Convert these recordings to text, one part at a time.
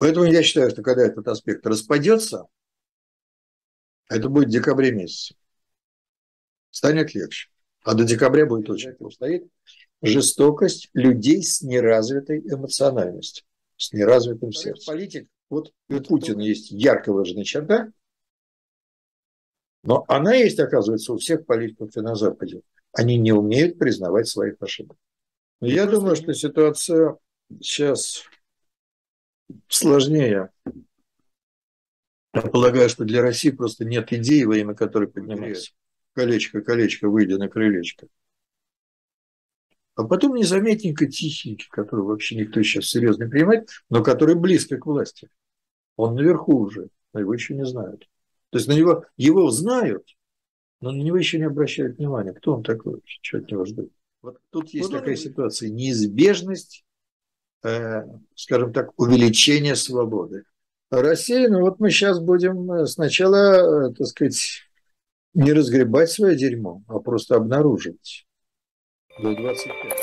Поэтому я считаю, что когда этот аспект распадется, это будет в декабре месяце, станет легче. А до декабря будет очень плохо. Стоит жестокость людей с неразвитой эмоциональностью, с неразвитым сердцем. Политик, вот у Путина есть ярко выраженная черта, но она есть, оказывается, у всех политиков и на Западе. Они не умеют признавать своих ошибок. Но я думаю, что ситуация сейчас сложнее. Я полагаю, что для России просто нет идеи, во имя которой поднимается. Колечко, колечко, выйди на крылечко. А потом незаметненько тихенький, который вообще никто сейчас серьезно не принимает, но который близко к власти. Он наверху уже, но его еще не знают. То есть на него его знают, но на него еще не обращают внимания. Кто он такой? Что от него ждут? Вот тут есть такая ситуация. Неизбежность, скажем так, увеличения свободы. А Россия, ну вот мы сейчас будем сначала, так сказать, не разгребать свое дерьмо, а просто обнаруживать. До 25.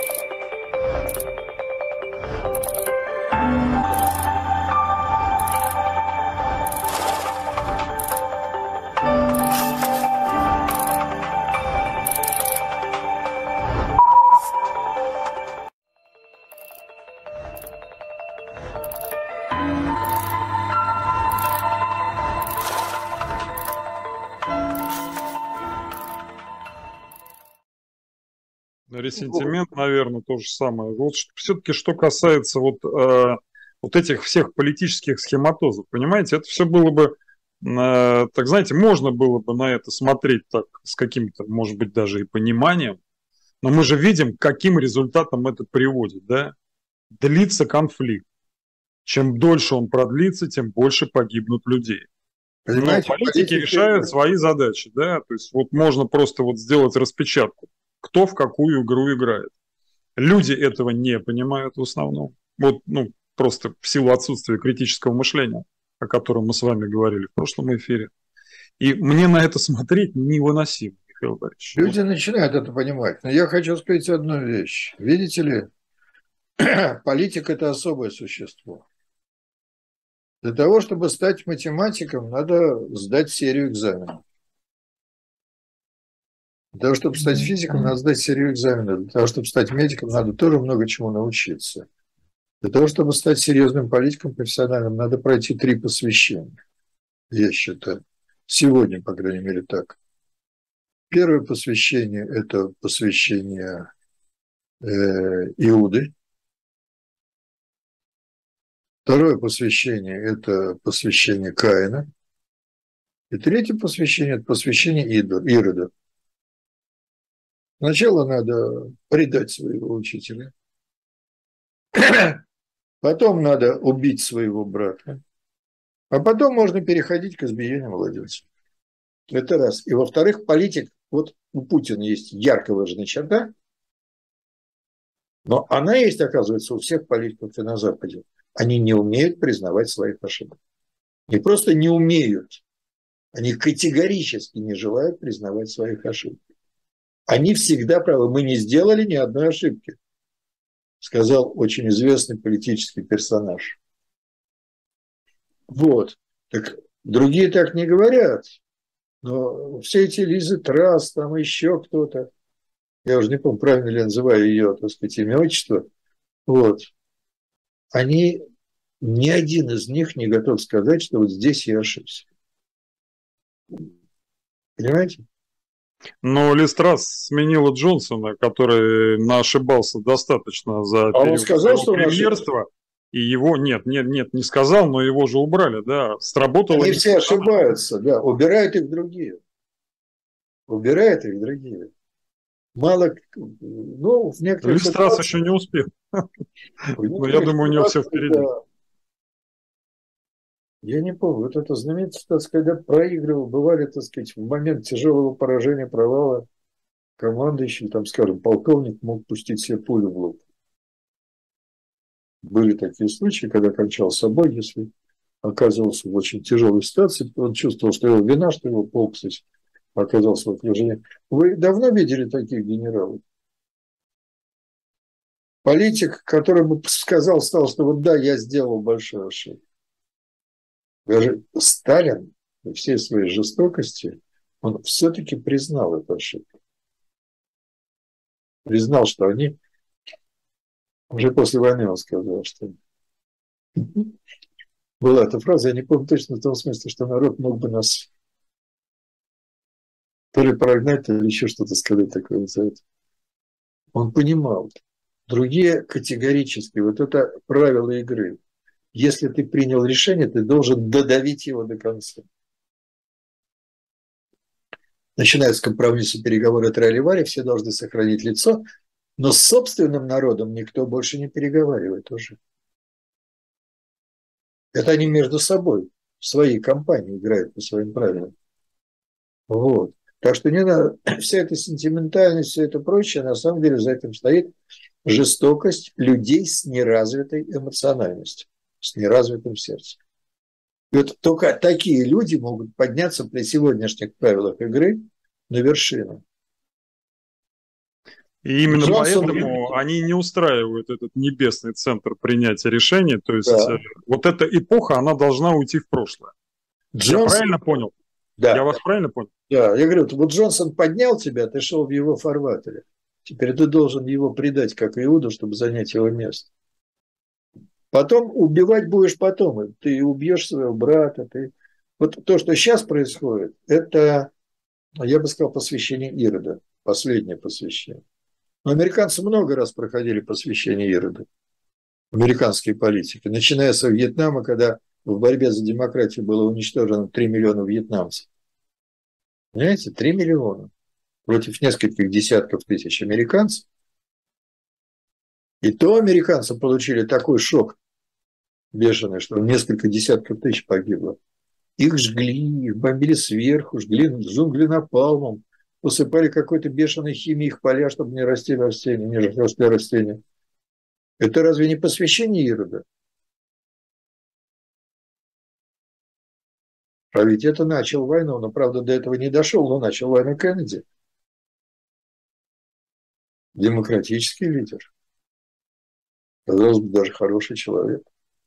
Ресентимент, наверное, то же самое. Вот все-таки, что касается вот этих всех политических схематозов, понимаете, это все было бы, так знаете, можно было бы на это смотреть так с каким-то, может быть, даже и пониманием, но мы же видим, к каким результатам это приводит, да? Длится конфликт. Чем дольше он продлится, тем больше погибнут людей. Но политики решают свои задачи, да, то есть вот можно просто вот сделать распечатку, кто в какую игру играет. Люди этого не понимают в основном, вот, ну, просто в силу отсутствия критического мышления, о котором мы с вами говорили в прошлом эфире. И мне на это смотреть невыносимо, Михаил Борисович. Люди начинают это понимать, но я хочу сказать одну вещь. Видите ли, политик – это особое существо. Для того, чтобы стать математиком, надо сдать серию экзаменов. Для того, чтобы стать физиком, надо сдать серию экзаменов. Для того, чтобы стать медиком, надо тоже много чему научиться. Для того, чтобы стать серьезным политиком, профессиональным, надо пройти 3 посвящения. Я считаю. Сегодня, по крайней мере, так. Первое посвящение – это посвящение Иуды. Второе посвящение – это посвящение Каина. И третье посвящение – это посвящение Ирода. Сначала надо предать своего учителя. Потом надо убить своего брата. А потом можно переходить к избиению младенцев. Это раз. И во-вторых, политик, вот у Путина есть ярко выраженная черта, но она есть, оказывается, у всех политиков и на Западе. Они не умеют признавать своих ошибок. Не просто не умеют, они категорически не желают признавать своих ошибок. Они всегда правы. Мы не сделали ни одной ошибки, сказал очень известный политический персонаж. Вот. Так другие так не говорят. Но все эти Лизы Трасс, там еще кто-то, я уже не помню, правильно ли я называю ее, так сказать, имя, отчество, вот, они, ни один из них не готов сказать, что вот здесь я ошибся. Понимаете? Но Лиз Трасс сменила Джонсона, который ошибался достаточно за период своего премьерства. И его, не сказал, но его же убрали, да, сработало. Они все ошибаются, да, убирают их другие. Убирают их другие. Мало, ну, в некоторых Лиз Трасс еще не успел. Но я думаю, у него все впереди. Я не помню, вот это знаменитая ситуация, когда проигрывал, бывали, так сказать, в момент тяжелого поражения, провала командующий, там, скажем, полковник мог пустить себе пулю в лоб. Были такие случаи, когда кончал собой, если оказывался в очень тяжелой ситуации, он чувствовал, что его вина, что его полк, кстати, оказался в окружении. Вы давно видели таких генералов? Политик, который бы сказал, что вот да, я сделал большую ошибку. Даже Сталин при всей своей жестокости, он все-таки признал эту ошибку. Признал, что они, уже после войны он сказал, что была эта фраза, я не помню точно в том смысле, что народ мог бы нас то ли прогнать, то ли еще что-то сказать такое за это. Он понимал. Другие категорически, вот это правило игры. Если ты принял решение, ты должен додавить его до конца. Начинаются компромиссы, переговоры, трали-вали, все должны сохранить лицо, но с собственным народом никто больше не переговаривает уже. Это они между собой, в своей компании играют по своим правилам. Вот. Так что не надо, вся эта сентиментальность, все это прочее, на самом деле за этим стоит жестокость людей с неразвитой эмоциональностью, с неразвитым сердцем. И вот только такие люди могут подняться при сегодняшних правилах игры на вершину. И именно поэтому они не устраивают этот небесный центр принятия решений. То есть вот эта эпоха, она должна уйти в прошлое. Я правильно понял? Да. Я вас правильно понял? Да, я говорю, вот Джонсон поднял тебя, ты шел в его фарватере. Теперь ты должен его предать, как Иуду, чтобы занять его место. Потом убивать будешь потом. Ты убьешь своего брата. Вот то, что сейчас происходит, это, я бы сказал, посвящение Ирода. Последнее посвящение. Но американцы много раз проходили посвящение Ирода. Американские политики. Начиная со Вьетнама, когда в борьбе за демократию было уничтожено 3 миллиона вьетнамцев. Понимаете, 3 миллиона против нескольких десятков тысяч американцев. И то американцы получили такой шок бешеный, что несколько десятков тысяч погибло. Их жгли, их бомбили сверху, жгли напалмом, посыпали какой-то бешеной химией их поля, чтобы не расти растения, не росли растения. Это разве не посвящение Ирода? А ведь это начал войну, но, правда, до этого не дошел, но начал войну Кеннеди. Демократический лидер. Казалось бы, даже хороший человек.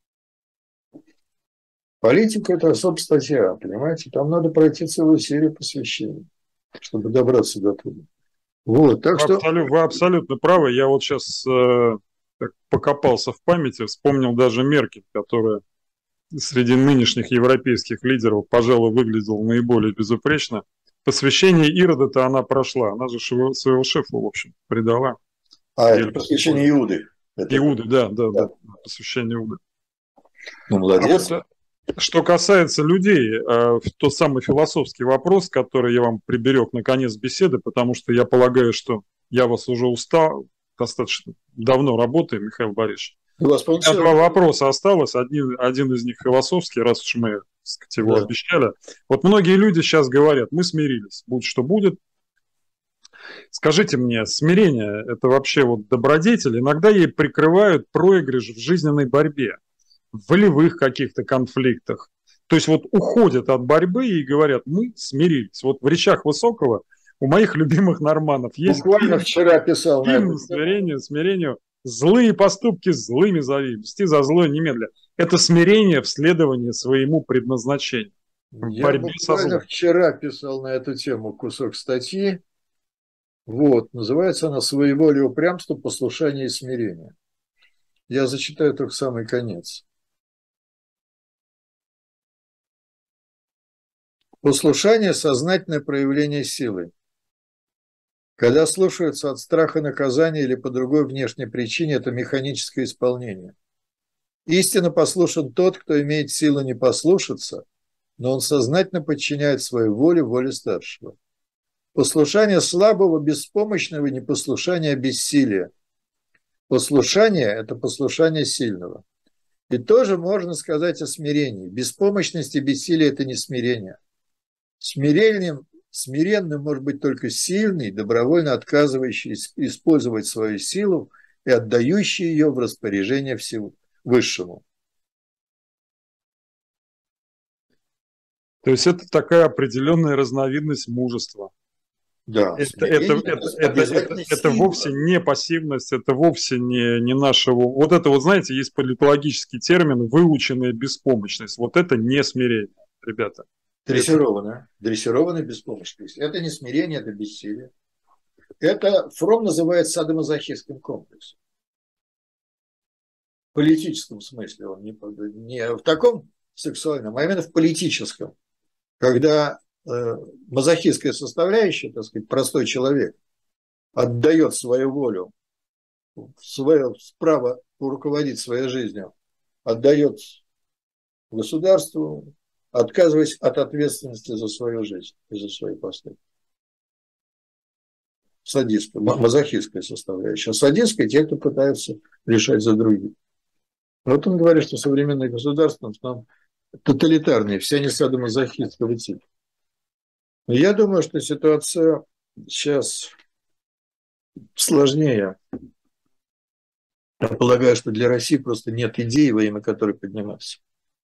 Политика – это особая статья, понимаете? Там надо пройти целую серию посвящений, чтобы добраться до туда. Вот, так что... Вы абсолютно правы. Я вот сейчас покопался в памяти, вспомнил даже Меркель, которая среди нынешних европейских лидеров, пожалуй, выглядела наиболее безупречно. Посвящение Ирода-то она прошла. Она же своего шефа, в общем, предала. Это посвящение Иуды. Иуды, да. Посвящение Иуды. Ну, молодец. Что касается людей, тот самый философский вопрос, который я вам приберег на конец беседы, потому что я полагаю, что я вас уже устал, достаточно давно работаю, Михаил Борисович. У меня два вопроса осталось. Один из них философский, раз уж мы, так сказать, его обещали. Вот многие люди сейчас говорят, мы смирились, будь что будет. Скажите мне, смирение – это вообще вот добродетель? Иногда ей прикрывают проигрыш в жизненной борьбе, в волевых каких-то конфликтах. То есть вот уходят от борьбы и говорят, мы смирились. Вот в речах Высокого у моих любимых норманов есть... Буквально вчера писал на это. Смирению. Злые поступки злыми зови, мсти за злое немедля. Это смирение в следовании своему предназначению. Я буквально вчера писал на эту тему кусок статьи. Вот, называется она «Своеволие, упрямство, послушание и смирение». Я зачитаю только самый конец. Послушание – сознательное проявление силы. Когда слушаются от страха наказания или по другой внешней причине, это механическое исполнение. Истинно послушен тот, кто имеет силу не послушаться, но он сознательно подчиняет свою волю воле старшего. Послушание слабого, беспомощного, непослушание бессилия. Послушание – это послушание сильного. И тоже можно сказать о смирении. Беспомощность и бессилие – это не смирение. Смиренным может быть только сильный, добровольно отказывающий использовать свою силу и отдающий ее в распоряжение всему высшему. То есть это такая определенная разновидность мужества. Да, смирение обязательно это вовсе не пассивность, это вовсе не нашего... Вот это вот, знаете, есть политологический термин «выученная беспомощность». Вот это не смирение, ребята. Дрессированная беспомощность. Это не смирение, это бессилие. Это Фром называет садомазохистским комплексом. В политическом смысле он не в таком сексуальном, а именно в политическом. Когда мазохистская составляющая, так сказать, простой человек отдает свою волю, свое право руководить своей жизнью, отдает государству, отказываясь от ответственности за свою жизнь и за свои поступки. Садистская, мазохистская составляющая. Садистская – те, кто пытаются решать за других. Вот он говорит, что современное государство там тоталитарные, все они садомазохистского типа. Но я думаю, что ситуация сейчас сложнее. Я полагаю, что для России просто нет идеи, во имя которой подниматься.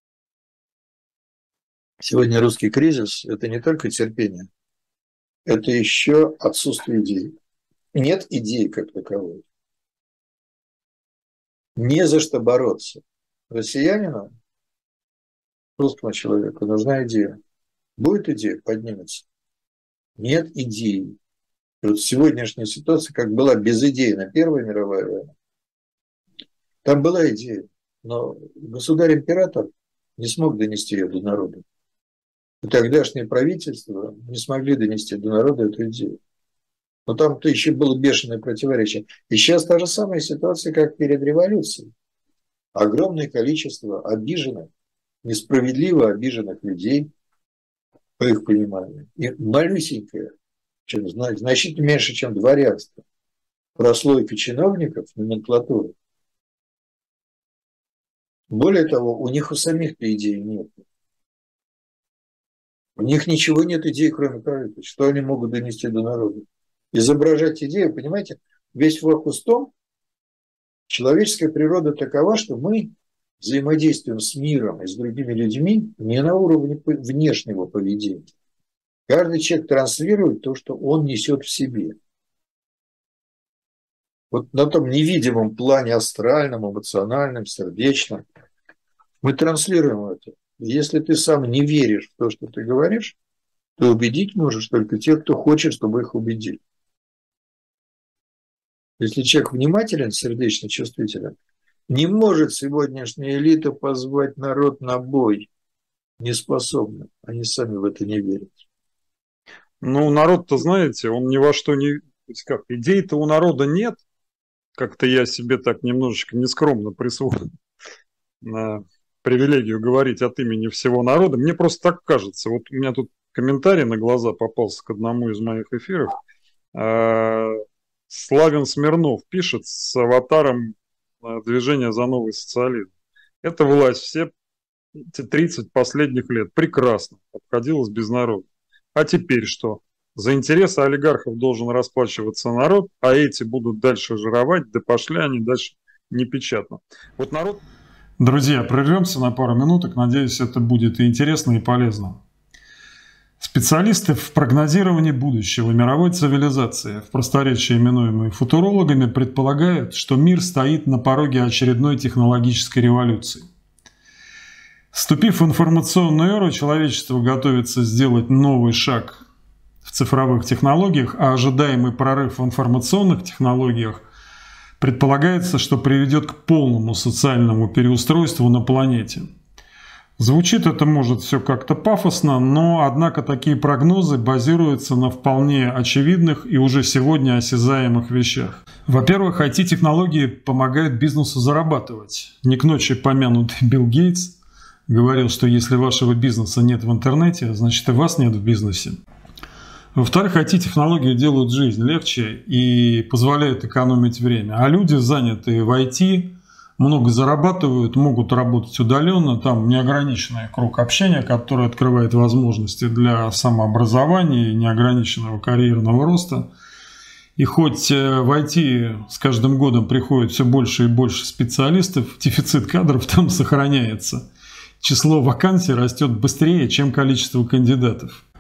Сегодня русский кризис – это не только терпение, это еще отсутствие идей. Нет идеи как таковой. Не за что бороться. Россиянину, русскому человеку, нужна идея. Будет идея, поднимется. Нет идеи. И вот сегодняшняя ситуация, как была безидейна Первая мировая война, там была идея, но государь-император не смог донести ее до народа. И тогдашнее правительство не смогли донести до народа эту идею. Но там-то еще было бешеное противоречие. И сейчас та же самая ситуация, как перед революцией. Огромное количество обиженных, несправедливо обиженных людей, по их пониманию, и малюсенькое, значительно меньше, чем дворянство, прослойка чиновников, номенклатуры. Более того, у них у самих-то идей нет. У них ничего нет идей, кроме правительства. Что они могут донести до народа? Изображать идею, понимаете, весь фокус в том, человеческая природа такова, что мы взаимодействуем с миром и с другими людьми не на уровне внешнего поведения. Каждый человек транслирует то, что он несет в себе. Вот на том невидимом плане астральном, эмоциональном, сердечном мы транслируем это. Если ты сам не веришь в то, что ты говоришь, то убедить можешь только тех, кто хочет, чтобы их убедили. Если человек внимателен, сердечно чувствителен, не может сегодняшняя элита позвать народ на бой. Не способны. Они сами в это не верят. Ну, народ-то, знаете, он ни во что не... Как, идей-то у народа нет. Как-то я себе так немножечко нескромно присвоил на привилегию говорить от имени всего народа. Мне просто так кажется. Вот у меня тут комментарий на глаза попался к одному из моих эфиров. Славин Смирнов пишет с аватаром движения за новый социализм. Эта власть все эти 30 последних лет прекрасно обходилась без народа. А теперь что? За интересы олигархов должен расплачиваться народ, а эти будут дальше жировать, да пошли они дальше непечатно. Вот народ... Друзья, прервемся на пару минуток. Надеюсь, это будет и интересно, и полезно. Специалисты в прогнозировании будущего мировой цивилизации, в просторечии именуемые футурологами, предполагают, что мир стоит на пороге очередной технологической революции. Вступив в информационную эру, человечество готовится сделать новый шаг в цифровых технологиях, а ожидаемый прорыв в информационных технологиях предполагается, что приведет к полному социальному переустройству на планете. Звучит это может все как-то пафосно, но однако такие прогнозы базируются на вполне очевидных и уже сегодня осязаемых вещах. Во-первых, IT-технологии помогают бизнесу зарабатывать. Не к ночи помянутый Билл Гейтс говорил, что если вашего бизнеса нет в интернете, значит и вас нет в бизнесе. Во-вторых, IT-технологии делают жизнь легче и позволяют экономить время. А люди, занятые в IT, много зарабатывают, могут работать удаленно, там неограниченный круг общения, который открывает возможности для самообразования и неограниченного карьерного роста. И хоть в IT с каждым годом приходит все больше и больше специалистов, дефицит кадров там сохраняется. Число вакансий растет быстрее, чем количество кандидатов.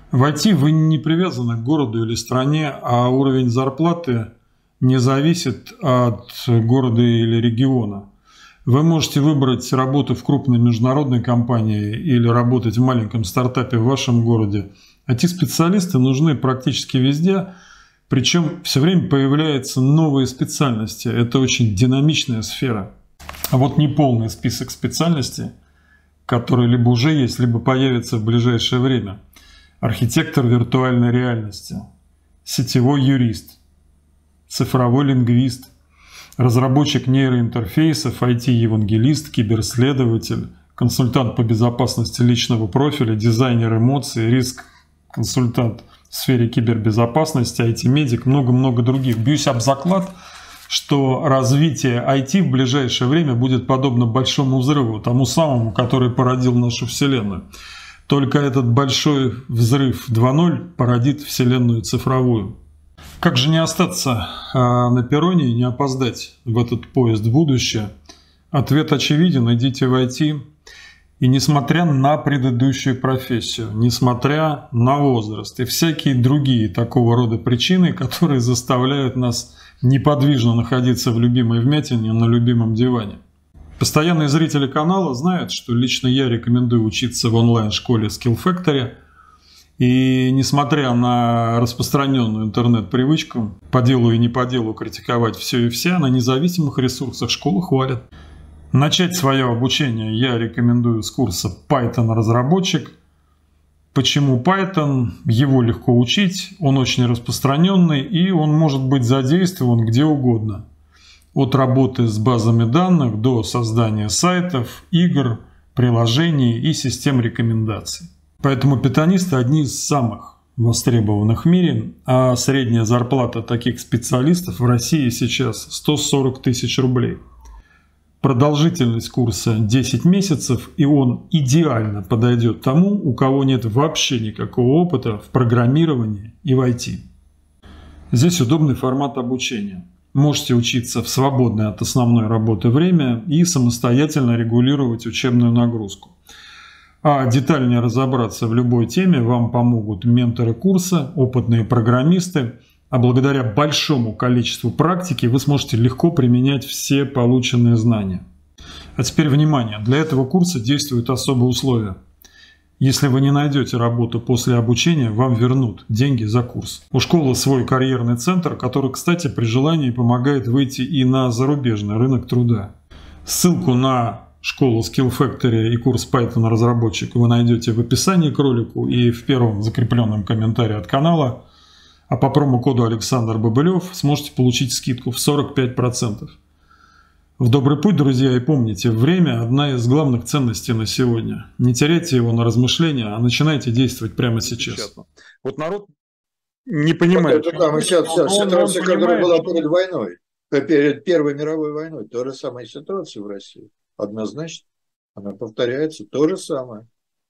В IT вы не привязаны к городу или стране, а уровень зарплаты не зависит от города или региона. Вы можете выбрать работу в крупной международной компании или работать в маленьком стартапе в вашем городе. IT-специалисты нужны практически везде, причем все время появляются новые специальности. Это очень динамичная сфера. А вот неполный список специальностей, которые либо уже есть, либо появятся в ближайшее время. Архитектор виртуальной реальности, сетевой юрист, цифровой лингвист, разработчик нейроинтерфейсов, IT-евангелист, киберследователь, консультант по безопасности личного профиля, дизайнер эмоций, риск-консультант в сфере кибербезопасности, IT-медик, много-много других. Бьюсь об заклад, что развитие IT в ближайшее время будет подобно большому взрыву, тому самому, который породил нашу Вселенную. Только этот большой взрыв 2.0 породит Вселенную цифровую. Как же не остаться на перроне и не опоздать в этот поезд в будущее? Ответ очевиден: идите в IT. И несмотря на предыдущую профессию, несмотря на возраст и всякие другие такого рода причины, которые заставляют нас неподвижно находиться в любимой вмятине на любимом диване. Постоянные зрители канала знают, что лично я рекомендую учиться в онлайн-школе Skill Factory. И несмотря на распространенную интернет-привычку по делу и не по делу критиковать все и вся, на независимых ресурсах школу хвалят. Начать свое обучение я рекомендую с курса Python-разработчик. Почему Python? Его легко учить, он очень распространенный и он может быть задействован где угодно. От работы с базами данных до создания сайтов, игр, приложений и систем рекомендаций. Поэтому питонисты одни из самых востребованных в мире, а средняя зарплата таких специалистов в России сейчас 140 тысяч рублей. Продолжительность курса 10 месяцев, и он идеально подойдет тому, у кого нет вообще никакого опыта в программировании и в IT. Здесь удобный формат обучения. Можете учиться в свободное от основной работы время и самостоятельно регулировать учебную нагрузку. А детальнее разобраться в любой теме вам помогут менторы курса, опытные программисты, а благодаря большому количеству практики вы сможете легко применять все полученные знания. А теперь внимание, для этого курса действуют особые условия. Если вы не найдете работу после обучения, вам вернут деньги за курс. У школы свой карьерный центр, который, кстати, при желании помогает выйти и на зарубежный рынок труда. Ссылку на школу Skill Factory и курс Python разработчик вы найдете в описании к ролику и в первом закрепленном комментарии от канала. А по промокоду Александр Бобылев сможете получить скидку в 45%. В добрый путь, друзья, и помните, время – одна из главных ценностей на сегодня. Не теряйте его на размышления, а начинайте действовать прямо сейчас. Вот народ не понимает. Это там ситуация, которая была перед войной, перед Первой мировой войной. То же самая ситуация в России. Однозначно. Она повторяется. То же самое.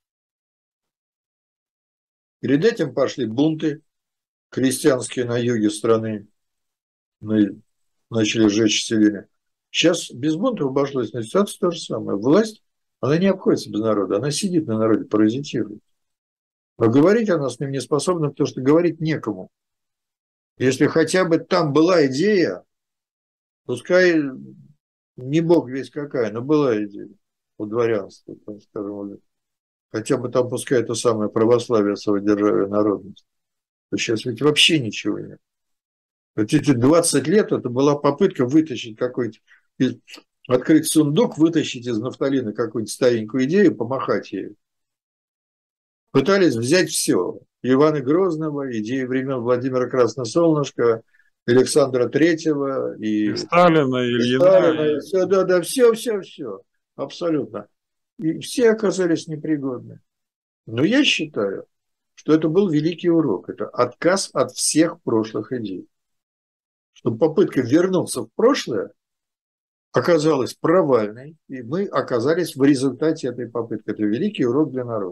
Перед этим пошли бунты крестьянские на юге страны. Начали сжечь селения. Сейчас без бунтов обошлось, но ситуация то же самое. Власть, она не обходится без народа, она сидит на народе, паразитирует. А говорить она с ним не способна, потому что говорить некому. Если хотя бы там была идея, пускай не бог весь какая, но была идея у дворянства, там, скажем, хотя бы там пускай это самое православие самодержавие народность. То сейчас ведь вообще ничего нет. Вот эти 20 лет это была попытка вытащить какой-то, открыть сундук, вытащить из нафталина какую-нибудь старенькую идею, помахать ею. Пытались взять все. Ивана Грозного, идеи времен Владимира Красносолнышко, Александра Третьего и Сталина, Ильина. Все, да, все. Абсолютно. И все оказались непригодны. Но я считаю, что это был великий урок. Это отказ от всех прошлых идей. Что попытка вернуться в прошлое оказалась провальной, и мы оказались в результате этой попытки. Это великий урок для народа.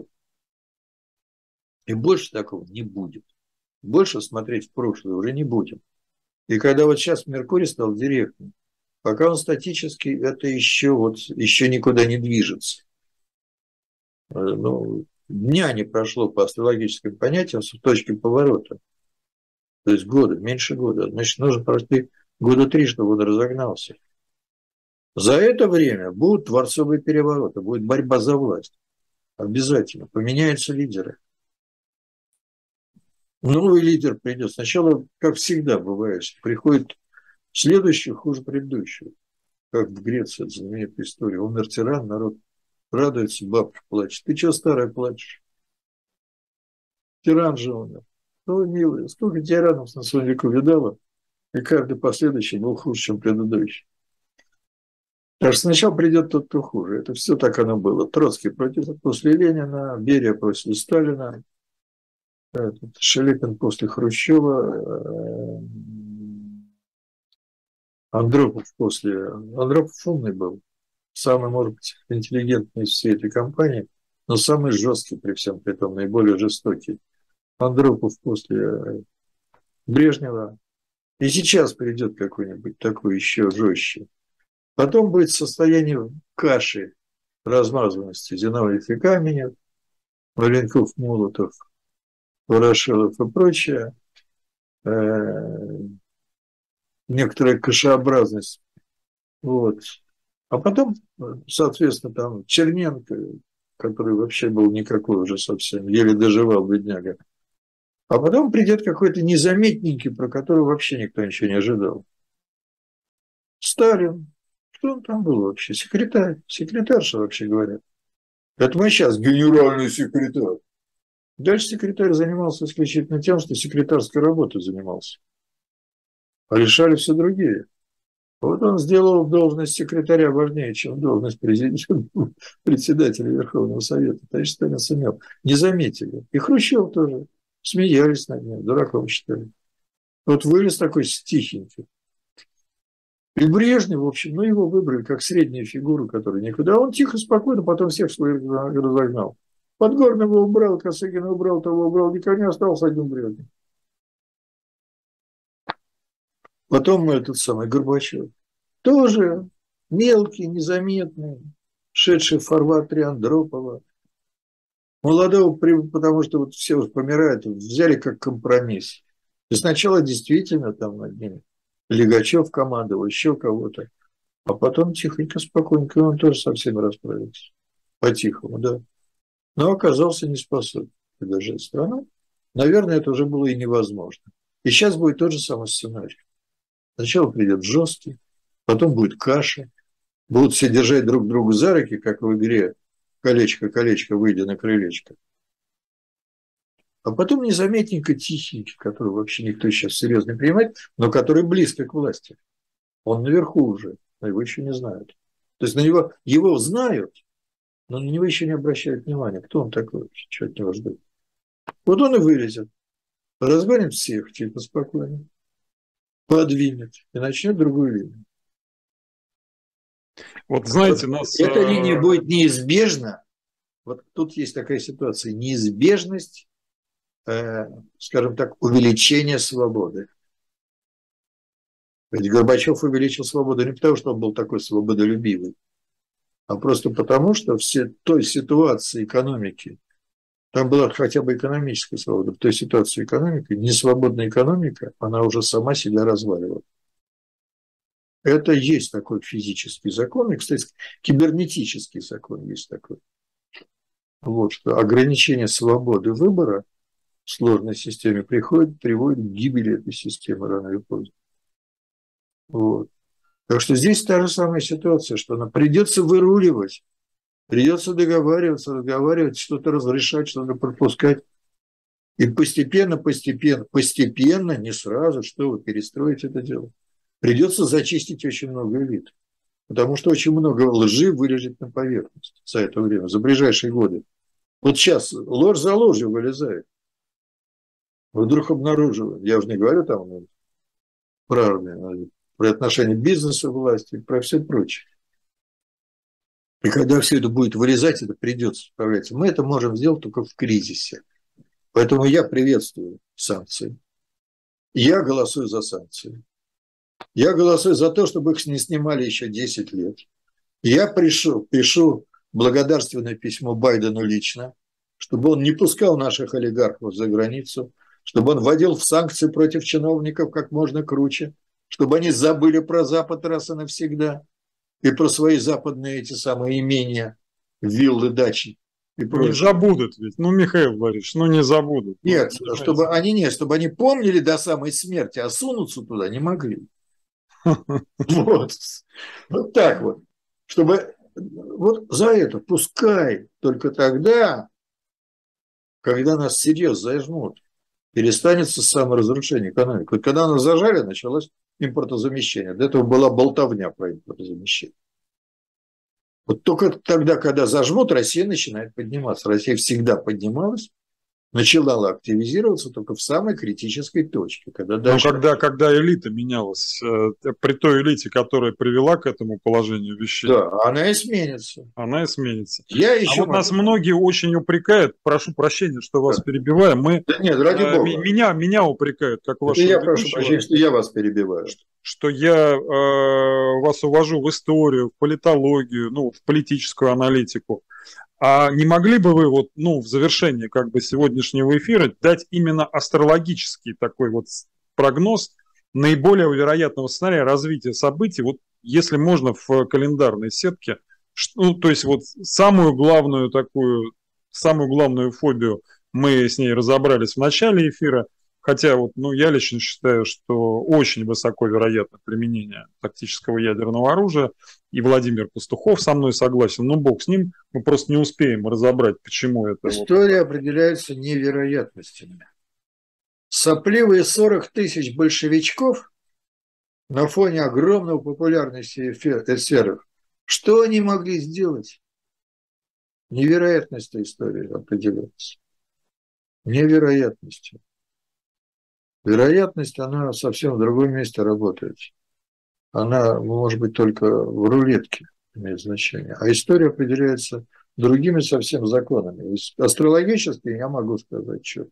И больше такого не будет. Больше смотреть в прошлое уже не будем. И когда вот сейчас Меркурий стал директным, пока он статический, это еще никуда не движется. Ну, дня не прошло по астрологическим понятиям с точки поворота. То есть года, меньше года. Значит, нужно пройти года 3, чтобы он разогнался. За это время будут дворцовые перевороты, будет борьба за власть. Обязательно. Поменяются лидеры. Новый лидер придет. Сначала, как всегда бывает, приходит следующий хуже предыдущего. Как в Греции, это знаменитая история. Умер тиран, народ радуется, бабка плачет. Ты что, старая, плачешь? Тиран же умер. Ну, милый, сколько тиранов на своем веку видала, и каждый последующий был хуже, чем предыдущий. Так что сначала придет тот, кто хуже. Это все так оно было. Троцкий после Ленина, Берия после Сталина, Шелепин после Хрущева, Андропов после... Андропов умный был. Самый, может быть, интеллигентный из всей этой компании, но самый жесткий при всем при том, наиболее жестокий. Андропов после Брежнева. И сейчас придет какой-нибудь такой еще жестче. Потом будет состояние каши, размазанности. Зиновьев и Каменев, Маленков, Молотов, Ворошилов и прочее. Некоторая кашеобразность. Вот. А потом, соответственно, там Черненко, который вообще был никакой уже совсем, еле доживал, бедняга. А потом придет какой-то незаметненький, про которого вообще никто ничего не ожидал. Сталин. Кто он там был вообще? Секретарь. Секретарша, вообще говорят. Это мы сейчас генеральный секретарь. Дальше секретарь занимался исключительно тем, что секретарской работой занимался. А решали все другие. Вот он сделал должность секретаря важнее, чем должность председателя Верховного Совета. Товарищ Сталин сумел. Не заметили. И Хрущев тоже. Смеялись над ним, дураком считали. Вот вылез такой тихенький. И Брежнев, в общем, ну его выбрали как среднюю фигуру, которая никуда. Он тихо, спокойно, потом всех своих разогнал. Подгорного убрал, Косыгина убрал, того убрал, никого не остался, один Брежнев. Потом этот самый Горбачев. Тоже мелкий, незаметный, шедший в фарватере Андропова. Молодого, потому что вот все вот помирают, взяли как компромисс. И сначала действительно там над ними Лигачев командовал, еще кого-то. А потом тихонько, спокойненько, он тоже со всеми расправился. По-тихому, да. Но оказался не способен держать страну. Наверное, это уже было и невозможно. И сейчас будет тот же самый сценарий. Сначала придет жесткий, потом будет каша. Будут все держать друг друга за руки, как в игре «Колечко, колечко, выйди на крылечко». А потом незаметненько тихенький, который вообще никто сейчас серьезно не принимает, но который близко к власти. Он наверху уже, но его еще не знают. То есть на него, его знают, но на него еще не обращают внимания. Кто он такой? Что от него ждут? Вот он и вылезет. Разгонит всех, типа спокойно. Подвинет и начнет другую линию. Вот знаете, нас... Эта линия будет неизбежна. Вот тут есть такая ситуация. Неизбежность, скажем так, увеличения свободы. Ведь Горбачев увеличил свободу не потому, что он был такой свободолюбивый, а просто потому, что в той ситуации экономики, там была хотя бы экономическая свобода, в той ситуации экономики, несвободная экономика, она уже сама себя разваливала. Это есть такой физический закон, и, кстати, кибернетический закон есть такой. Вот, что ограничение свободы выбора в сложной системе приводит к гибели этой системы рано или поздно. Вот. Так что здесь та же самая ситуация, что она придется выруливать, придется договариваться, разговаривать, что-то разрешать, что-то пропускать. И постепенно, не сразу, что вы перестроите это дело. Придется зачистить очень много элит. Потому что очень много лжи вылежит на поверхность за это время, за ближайшие годы. Вот сейчас ложь за ложью вылезает. Мы вдруг обнаруживаем, я уже не говорю там про армию, про отношения бизнеса, власти, про все прочее. И когда все это будет вылезать, это придется справляться. Мы это можем сделать только в кризисе. Поэтому я приветствую санкции. Я голосую за санкции. Я голосую за то, чтобы их не снимали еще 10 лет. Я пишу благодарственное письмо Байдену лично, чтобы он не пускал наших олигархов за границу, чтобы он вводил в санкции против чиновников как можно круче, чтобы они забыли про Запад раз и навсегда и про свои западные эти самые имения, виллы, дачи и прочее. Не забудут ведь. Ну, Михаил Борисович, ну не забудут. Нет, чтобы они помнили до самой смерти, а сунуться туда не могли. Вот. Вот так вот. Чтобы вот за это пускай только тогда, когда нас всерьез зажмут, перестанется саморазрушение экономики. Вот когда нас зажали, началось импортозамещение. До этого была болтовня про импортозамещение. Вот только тогда, когда зажмут, Россия начинает подниматься. Россия всегда поднималась, начала активизироваться только в самой критической точке. Когда элита менялась, при той элите, которая привела к этому положению вещей. Да, она и сменится. Она и сменится. Нас многие очень упрекают, прошу прощения, что вас перебиваю. Нет, ради бога. Меня упрекают, как вашего ведущего. Я прошу прощения, что я вас перебиваю. Что я вас увожу в историю, в политологию, в политическую аналитику. А не могли бы вы в завершении сегодняшнего эфира дать именно астрологический такой прогноз наиболее вероятного сценария развития событий, если можно в календарной сетке, то есть самую главную фобию мы с ней разобрались в начале эфира, хотя я лично считаю, что очень высоко вероятно применение тактического ядерного оружия, и Владимир Пастухов со мной согласен, но бог с ним, мы просто не успеем разобрать, почему это. История определяется невероятностями. Сопливые 40 тысяч большевичков на фоне огромной популярности эсеров, что они могли сделать? Невероятностью истории определяется. Невероятностью. Вероятность, она совсем в другом месте работает. Она, может быть, только в рулетке имеет значение. А история определяется другими совсем законами. Астрологически я могу сказать, что.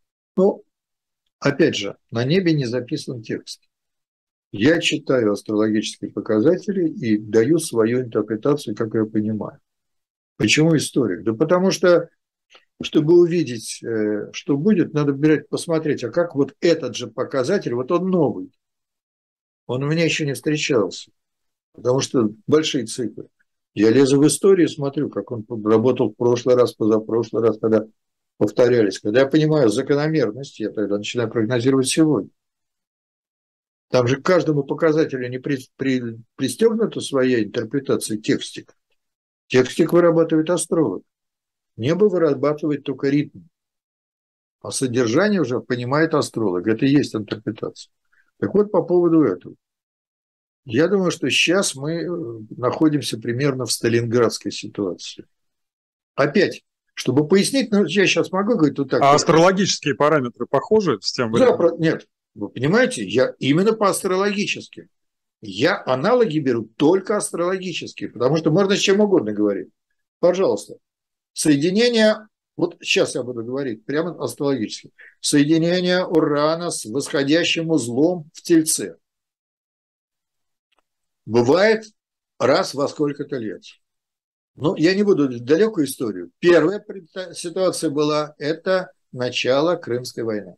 Опять же, на небе не записан текст. Я читаю астрологические показатели и даю свою интерпретацию, как я понимаю. Почему историк? Да потому что, чтобы увидеть, что будет, надо посмотреть, а как этот же показатель, он новый. Он у меня еще не встречался, потому что большие циклы. Я лезу в историю и смотрю, как он работал в прошлый раз, позапрошлый раз, когда повторялись. Когда я понимаю закономерность, я тогда начинаю прогнозировать сегодня. Там же к каждому показателю не пристегнута своя интерпретация текстик. Текстик вырабатывает астролог. Небо вырабатывает только ритм. А содержание уже понимает астролог. Это и есть интерпретация. Так вот, по поводу этого. Я думаю, что сейчас мы находимся примерно в сталинградской ситуации. Опять, чтобы пояснить, я сейчас могу говорить вот так. А астрологические параметры похожи с тем временем? Нет, вы понимаете, я именно по астрологическим. Я аналоги беру только астрологические, потому что можно с чем угодно говорить. Пожалуйста. Соединение, сейчас я буду говорить прямо астрологически. Соединение Урана с восходящим узлом в Тельце. Бывает раз во сколько-то лет. Я не буду далекую историю. Первая ситуация была, это начало Крымской войны.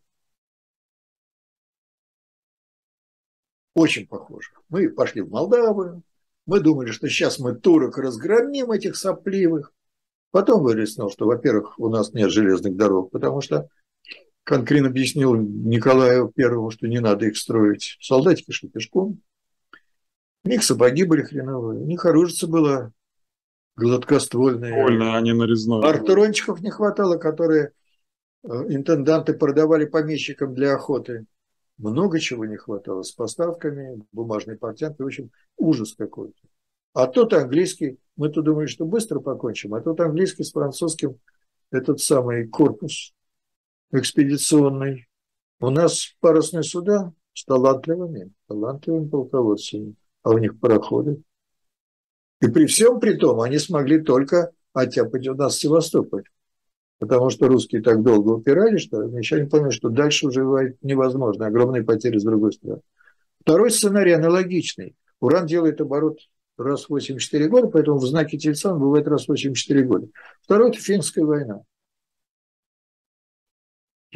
Очень похоже. Мы пошли в Молдавию, мы думали, что сейчас мы турок разгромим, этих сопливых. Потом выяснилось, что, во-первых, у нас нет железных дорог, потому что Конкрин объяснил Николаю Первому, что не надо их строить. Солдатики шли пешком. У них сапоги были хреновые, у них оружие было гладкоствольное. Больно, они нарезное. Артурончиков не хватало, которые интенданты продавали помещикам для охоты. Много чего не хватало с поставками, бумажной портянкой. В общем, ужас какой-то. А тот английский, мы-то думали, что быстро покончим, а тот английский с французским, этот самый корпус экспедиционный. У нас парусные суда с талантливыми полководцами, а у них пароходы. И при всем при том они смогли только оттяпать у нас Севастополь. Потому что русские так долго упирали, что еще не поняли, что дальше уже невозможно. Огромные потери с другой стороны. Второй сценарий аналогичный. Уран делает оборот раз в 84 года, поэтому в знаке Тельца он бывает раз в 84 года. Второй – это Финская война.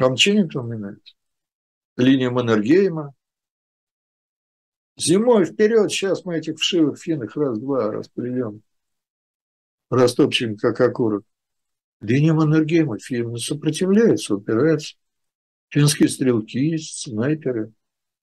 Вам что-нибудь упоминается? Линия Маннергейма. Зимой вперед, сейчас мы этих вшивых финнах раз-два расплюем, растопчем, как окурок. Линия Маннергейма фильм сопротивляется, упирается. Финские стрелки, снайперы.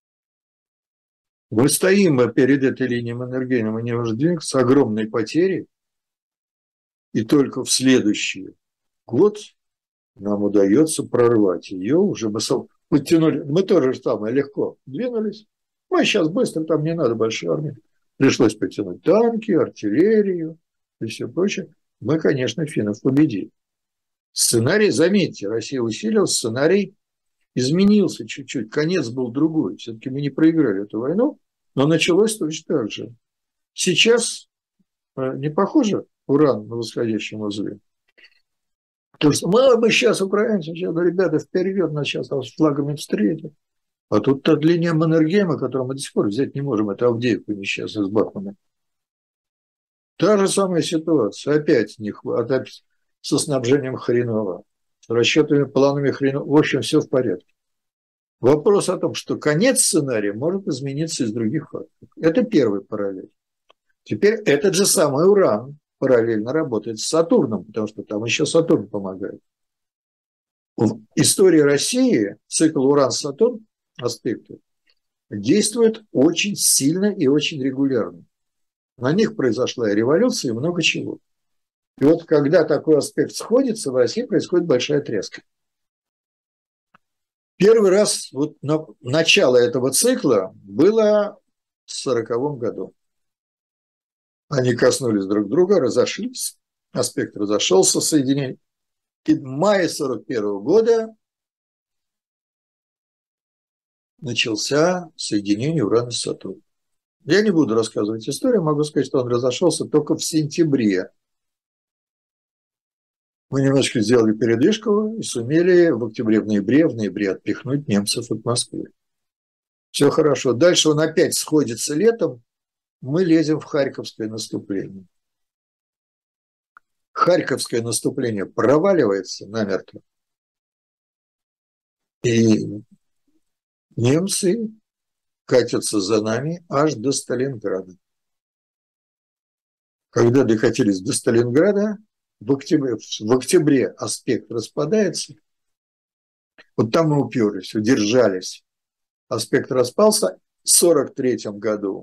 Мы стоим перед этой линией Маннергейма, мы не можем двигаться с огромной потерей. И только в следующий год нам удается прорвать ее, уже мы подтянули, мы тоже самое легко двинулись. Мы сейчас быстро, там не надо большой армии. Пришлось подтянуть танки, артиллерию и все прочее. Мы, конечно, финнов победили. Сценарий, заметьте, Россия усилилась, сценарий изменился чуть-чуть, конец был другой. Все-таки мы не проиграли эту войну, но началось точно так же. Сейчас не похоже уран на восходящем узле. То есть мы бы сейчас, украинцы, сейчас, ребята, вперед, нас сейчас с флагами встретят. А тут та линия Маннергейма, которую мы до сих пор взять не можем, это Авдеевку несчастную с Бахманом. Та же самая ситуация. Опять со снабжением хреново, с расчетами, планами хреново. В общем, все в порядке. Вопрос о том, что конец сценария может измениться из других факторов. Это первый параллель. Теперь этот же самый уран параллельно работает с Сатурном, потому что там еще Сатурн помогает. В истории России цикл Уран-Сатурн аспекты действует очень сильно и очень регулярно. На них произошла и революция, и много чего. И вот когда такой аспект сходится, в России происходит большая тряска. Первый раз вот начало этого цикла было в 1940 году. Они коснулись друг друга, разошлись, аспект разошелся, соединение. И в мае 1941 года начался соединение Урана с Сатурном. Я не буду рассказывать историю, могу сказать, что он разошелся только в сентябре. Мы немножко сделали передышку и сумели в октябре, в ноябре отпихнуть немцев от Москвы. Все хорошо. Дальше он опять сходится летом, мы лезем в Харьковское наступление. Харьковское наступление проваливается намертво. И немцы катятся за нами аж до Сталинграда. Когда докатились до Сталинграда, в октябре аспект распадается. Вот там мы уперлись, удержались. Аспект распался в 1943 году.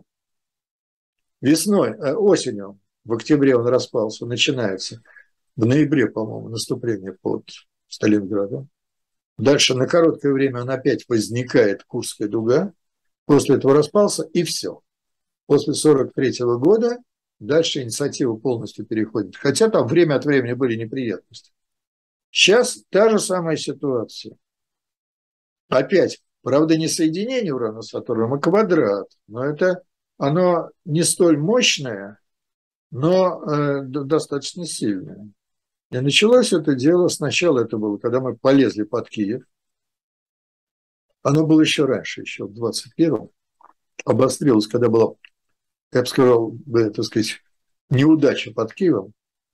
Осенью, в октябре он распался, начинается. В ноябре, по-моему, наступление под Сталинградом. Дальше на короткое время он опять возникает, Курская дуга. После этого распался, и все. После 1943 года дальше инициатива полностью переходит. Хотя там время от времени были неприятности. Сейчас та же самая ситуация. Опять, правда, не соединение Урана с Сатурном, а квадрат. Но это оно не столь мощное, но достаточно сильное. И началось это дело, сначала это было, когда мы полезли под Киев. Оно было еще раньше, еще в 21-м. Обострилось, когда была, я бы сказал, так сказать, неудача под Киевом.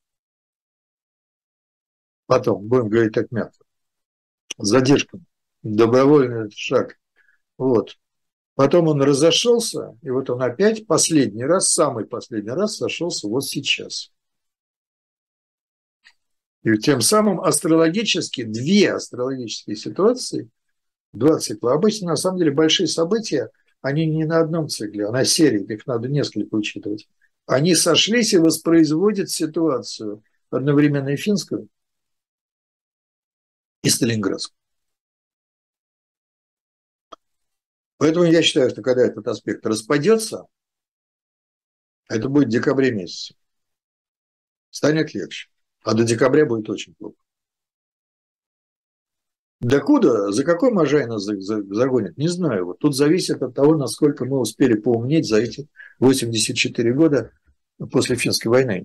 Потом, будем говорить так мягко, с задержкой, добровольный шаг. Вот. Потом он разошелся, и вот он опять последний раз, самый последний раз сошелся вот сейчас. И тем самым астрологически, две астрологические ситуации, два цикла. Обычно, на самом деле, большие события, они не на одном цикле, а на серии, их надо несколько учитывать. Они сошлись и воспроизводят ситуацию одновременно и финскую, и сталинградскую. Поэтому я считаю, что когда этот аспект распадется, это будет в декабре месяце, станет легче. А до декабря будет очень плохо. Докуда, за какой можай нас загонят, не знаю. Вот тут зависит от того, насколько мы успели поумнеть за эти 84 года после финской войны.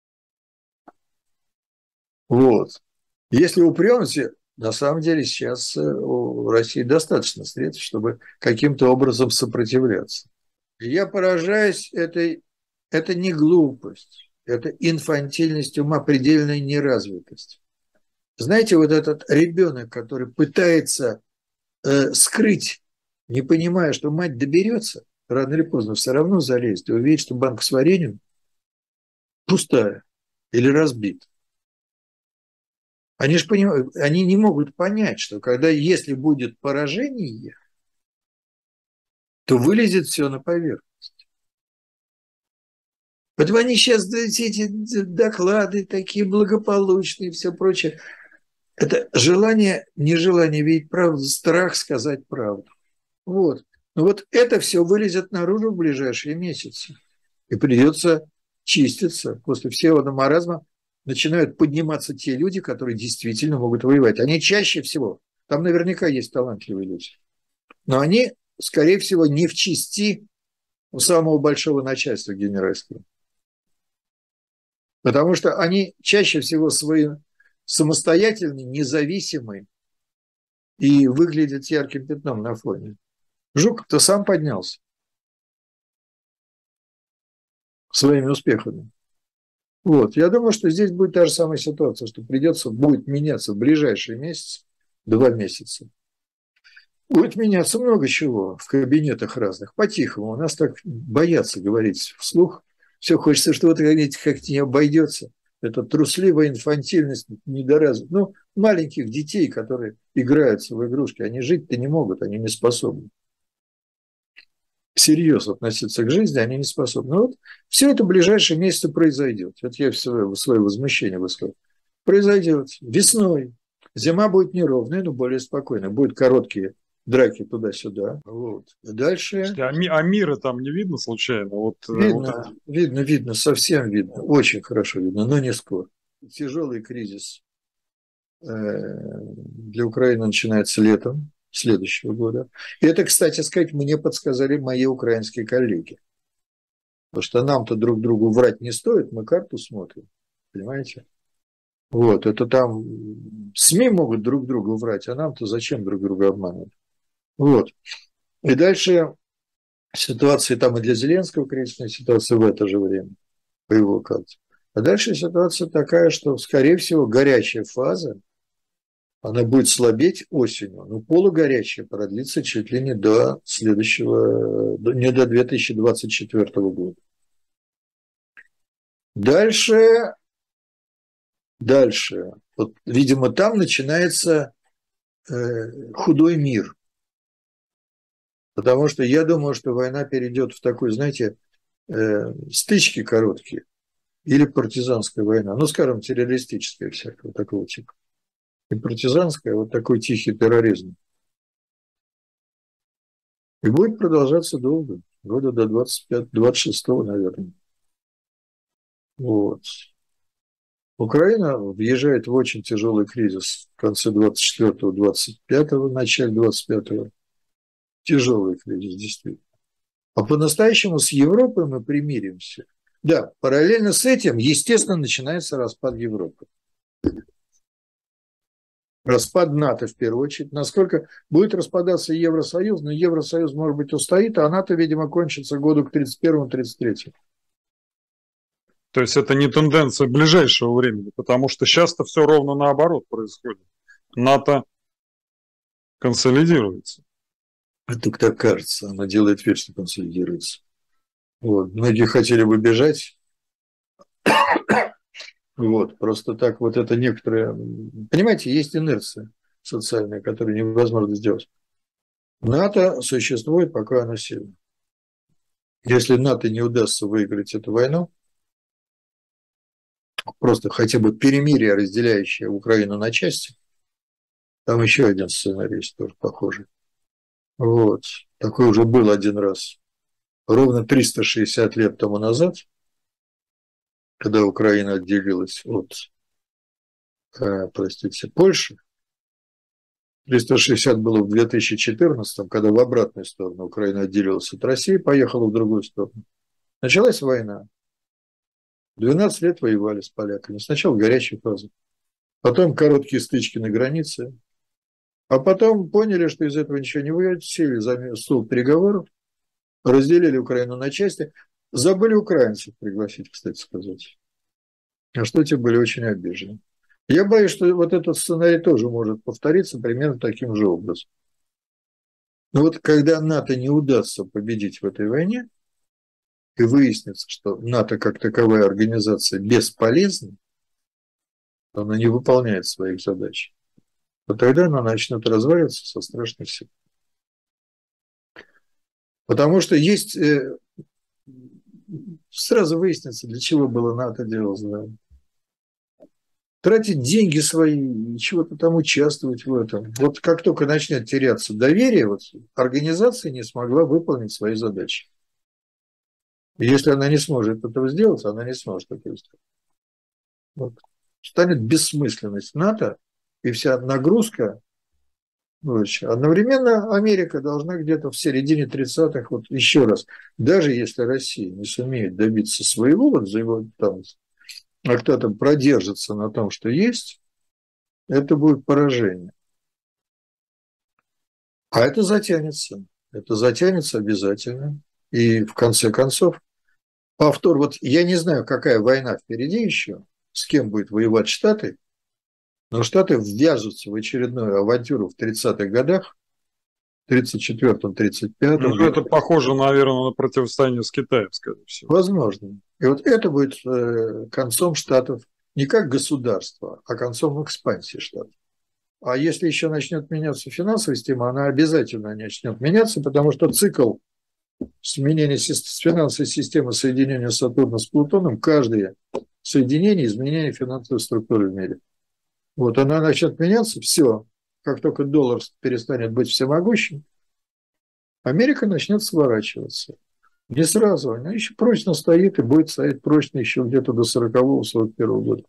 Вот. Если упремся, на самом деле сейчас у России достаточно средств, чтобы каким-то образом сопротивляться. Я поражаюсь это не глупость, это инфантильность ума, предельная неразвитость. знаете, вот этот ребенок, который пытается скрыть, не понимая, что мать доберется, рано или поздно все равно залезет и увидит, что банка с вареньем пустая или разбита. Они же понимают, они не могут понять, что когда, если будет поражение, то вылезет все на поверхность. Поэтому они сейчас, эти доклады такие благополучные и все прочее. Это желание, нежелание видеть правду, страх сказать правду. Вот. Но вот это все вылезет наружу в ближайшие месяцы. И придется чиститься. После всего маразма начинают подниматься те люди, которые действительно могут воевать. Они чаще всего, там наверняка есть талантливые люди, но они, скорее всего, не в части у самого большого начальства генеральского. Потому что они чаще всего свои самостоятельные, независимые и выглядят ярким пятном на фоне. Жуков-то сам поднялся своими успехами. Вот. Я думаю, что здесь будет та же самая ситуация, что будет меняться в ближайшие месяцы, 2 месяца. Будет меняться много чего в кабинетах разных, по-тихому. У нас так боятся говорить вслух. Все хочется, что вот как-то не обойдется. Это трусливая инфантильность, недоразвитая. Ну, маленьких детей, которые играются в игрушки, они жить-то не могут, они не способны. Всерьез относиться к жизни они не способны. Вот все это в ближайшие месяцы произойдет. Это я свое возмущение высказал. Произойдет весной. Зима будет неровная, но более спокойная. Будут короткие драки туда-сюда. Вот. Дальше... А мира там не видно случайно? Видно, видно, совсем видно. Очень хорошо видно, но не скоро. Тяжелый кризис для Украины начинается летом следующего года. И это, кстати сказать, мне подсказали мои украинские коллеги. Потому что нам-то друг другу врать не стоит, мы карту смотрим, понимаете? Вот, это там СМИ могут друг другу врать, а нам-то зачем друг друга обманывать? Вот. И дальше ситуация там и для Зеленского кризисная ситуация в это же время, по его карте. А дальше ситуация такая, что, скорее всего, горячая фаза, она будет слабеть осенью, но полугорячая продлится чуть ли не до следующего, не до 2024 года. Дальше, вот, видимо, там начинается худой мир. Потому что я думаю, что война перейдет в такой, знаете, стычки короткие или партизанская война, ну, скажем, террористическая всякого такого типа. И партизанская, вот такой тихий терроризм. И будет продолжаться долго, года до 25-26, наверное. Вот. Украина въезжает в очень тяжелый кризис в конце 24-го, 25-го, начале 25-го. Тяжелый кризис, действительно. А по-настоящему с Европой мы примиримся. Да, параллельно с этим, естественно, начинается распад Европы. Распад НАТО, в первую очередь. Насколько будет распадаться Евросоюз, но Евросоюз, может быть, устоит, а НАТО, видимо, кончится году к 31-33. То есть это не тенденция ближайшего времени, потому что сейчас-то все ровно наоборот происходит. НАТО консолидируется. Это так кажется, она делает вид, что консолидируется. Вот. Многие хотели бы бежать. Вот. Просто так вот это некоторые... Понимаете, есть инерция социальная, которую невозможно сделать. НАТО существует, пока оно сильно. Если НАТО не удастся выиграть эту войну, просто хотя бы перемирие, разделяющее Украину на части, там еще один сценарий есть тоже похожий. Вот. Такой уже был один раз. Ровно 360 лет тому назад, когда Украина отделилась от, Польши, 360 было в 2014, когда в обратную сторону Украина отделилась от России, поехала в другую сторону. Началась война. 12 лет воевали с поляками. Сначала горячая фаза, потом короткие стычки на границе, а потом поняли, что из этого ничего не выйдет, сели за стол переговоров, разделили Украину на части, забыли украинцев пригласить, кстати сказать. А что те были очень обижены. Я боюсь, что вот этот сценарий тоже может повториться примерно таким же образом. Но вот когда НАТО не удастся победить в этой войне, и выяснится, что НАТО как таковая организация бесполезна, она не выполняет своих задач, то тогда она начнет разваливаться со страшной силой. Потому что есть... Сразу выяснится, для чего было НАТО делать. Да. Тратить деньги свои, чего-то там участвовать в этом. Вот как только начнет теряться доверие, вот, организация не смогла выполнить свои задачи. И если она не сможет этого сделать, она не сможет этого сделать. Вот. Станет бессмысленность НАТО, и вся нагрузка. Одновременно Америка должна где-то в середине 30-х, вот еще раз, даже если Россия не сумеет добиться своего, вот за его там, а кто-то продержится на том, что есть, это будет поражение. А это затянется обязательно. И в конце концов, повтор, вот я не знаю, какая война впереди еще, с кем будет воевать Штаты, но Штаты ввяжутся в очередную авантюру в 30-х годах, в 34-м, 35-м. Ну, это похоже, наверное, на противостояние с Китаем, скорее всего. Возможно. И вот это будет концом Штатов не как государства, а концом экспансии Штатов. А если еще начнет меняться финансовая система, она обязательно начнет меняться, потому что цикл сменения финансовой системы соединения Сатурна с Плутоном, каждое соединение изменение финансовой структуры в мире. Вот она начнет меняться, все. Как только доллар перестанет быть всемогущим, Америка начнет сворачиваться. Не сразу, она еще прочно стоит и будет стоять прочно еще где-то до 40-41 года.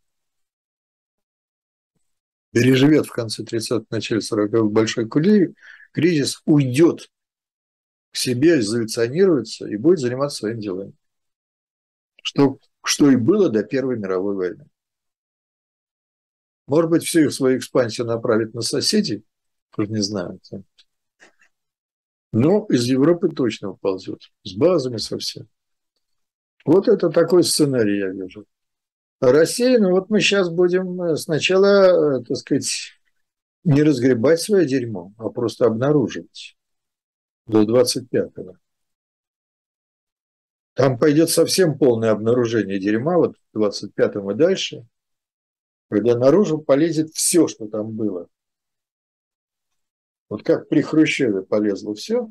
Переживет в конце 30-х, начале 40-х большой кризис, уйдет к себе, изоляционируется и будет заниматься своими делами. Что и было до Первой мировой войны. Может быть, всю свою экспансию направить на соседей, тоже не знаю. Но из Европы точно уползет. С базами совсем. Вот это такой сценарий я вижу. А Россия, ну вот мы сейчас будем сначала, так сказать, не разгребать свое дерьмо, а просто обнаруживать до 25-го. Там пойдет совсем полное обнаружение дерьма, вот в 25-м и дальше, когда наружу полезет все, что там было. Вот как при Хрущеве полезло все,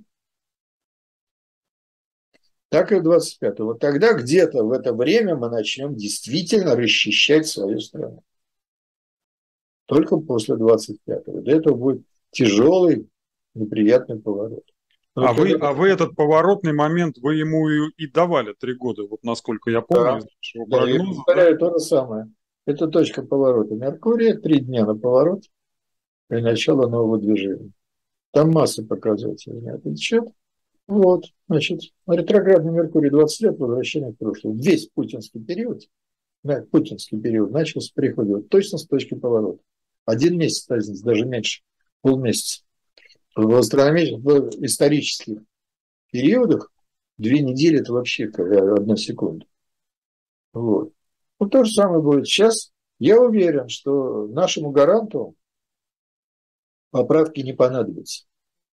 так и в 25-м. Вот тогда где-то в это время мы начнем действительно расчищать свою страну. Только после 25-го. Для этого будет тяжелый, неприятный поворот. А вы этот поворотный момент, вы ему и давали 3 года, вот насколько я помню, из вашего прогноза. Я повторяю то же самое. Это точка поворота Меркурия, 3 дня на поворот и начало нового движения. Там масса показателей на этот счет. Вот, значит, ретроградный Меркурий 20 лет, возвращение в прошлое. Весь путинский период начался с перехода точно с точки поворота. 1 месяц разница, даже меньше, полмесяца. В исторических периодах 2 недели – это вообще 1 секунда. Вот. Ну, то же самое будет сейчас. Я уверен, что нашему гаранту поправки не понадобятся,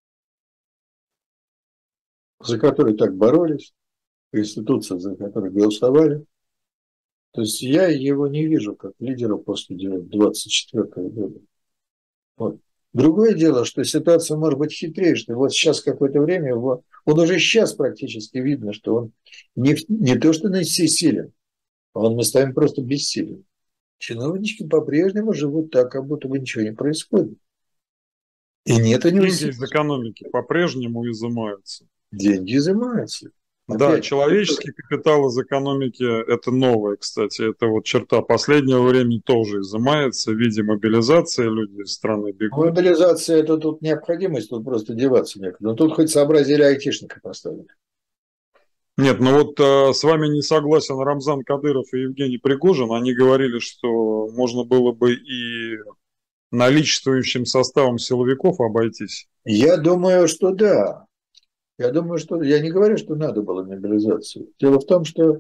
за которые так боролись, институции, за которые голосовали. То есть я его не вижу как лидера после 24 года. Вот. Другое дело, что ситуация может быть хитрее, что вот сейчас какое-то время он уже сейчас практически видно, что он не то что всесилен, а он местами просто бессилен. Чиновнички по-прежнему живут так, как будто бы ничего не происходит. И нет, они деньги из экономики по-прежнему изымаются. Деньги изымаются. Да, человеческий капитал из экономики – это новое, кстати. Это вот черта последнего времени тоже изымается в виде мобилизации, люди из страны бегут. Мобилизация – это тут необходимость, тут просто деваться некуда. Но тут хоть сообразили айтишника поставить. Нет, ну вот с вами не согласен Рамзан Кадыров и Евгений Пригожин. Они говорили, что можно было бы и наличествующим составом силовиков обойтись. Я думаю, что да. Я не говорю, что надо было мобилизацию. Дело в том, что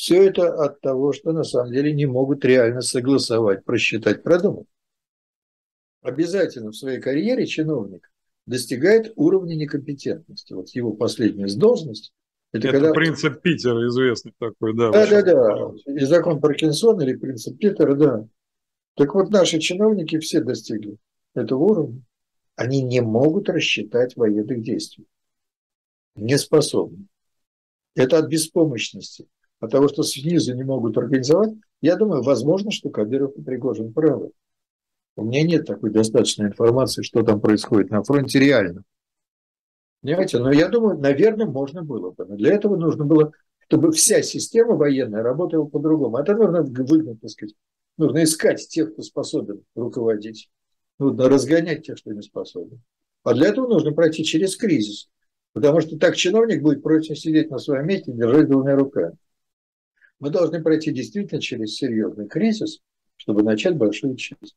Все это от того, что на самом деле не могут реально согласовать, просчитать, продумать. Обязательно в своей карьере чиновник достигает уровня некомпетентности. Вот его последняя должность. Это когда... принцип Питера известный такой, да. Да. И закон Паркинсона или принцип Питера, да. Так вот, наши чиновники все достигли этого уровня. Они не могут рассчитать военных действий. Не способны. Это от беспомощности. От того, что снизу не могут организовать. Я думаю, возможно, что Кадыров и Пригожин правы. У меня нет такой достаточной информации, что там происходит на фронте реально. Понимаете? Но я думаю, наверное, можно было бы. Но для этого нужно было, чтобы вся система военная работала по-другому. Это нужно выгнать, так сказать. Нужно искать тех, кто способен руководить. Нужно разгонять тех, кто не способен. А для этого нужно пройти через кризис. Потому что так чиновник будет прочно сидеть на своем месте и держать двумя руками. Мы должны пройти действительно через серьезный кризис, чтобы начать большую часть.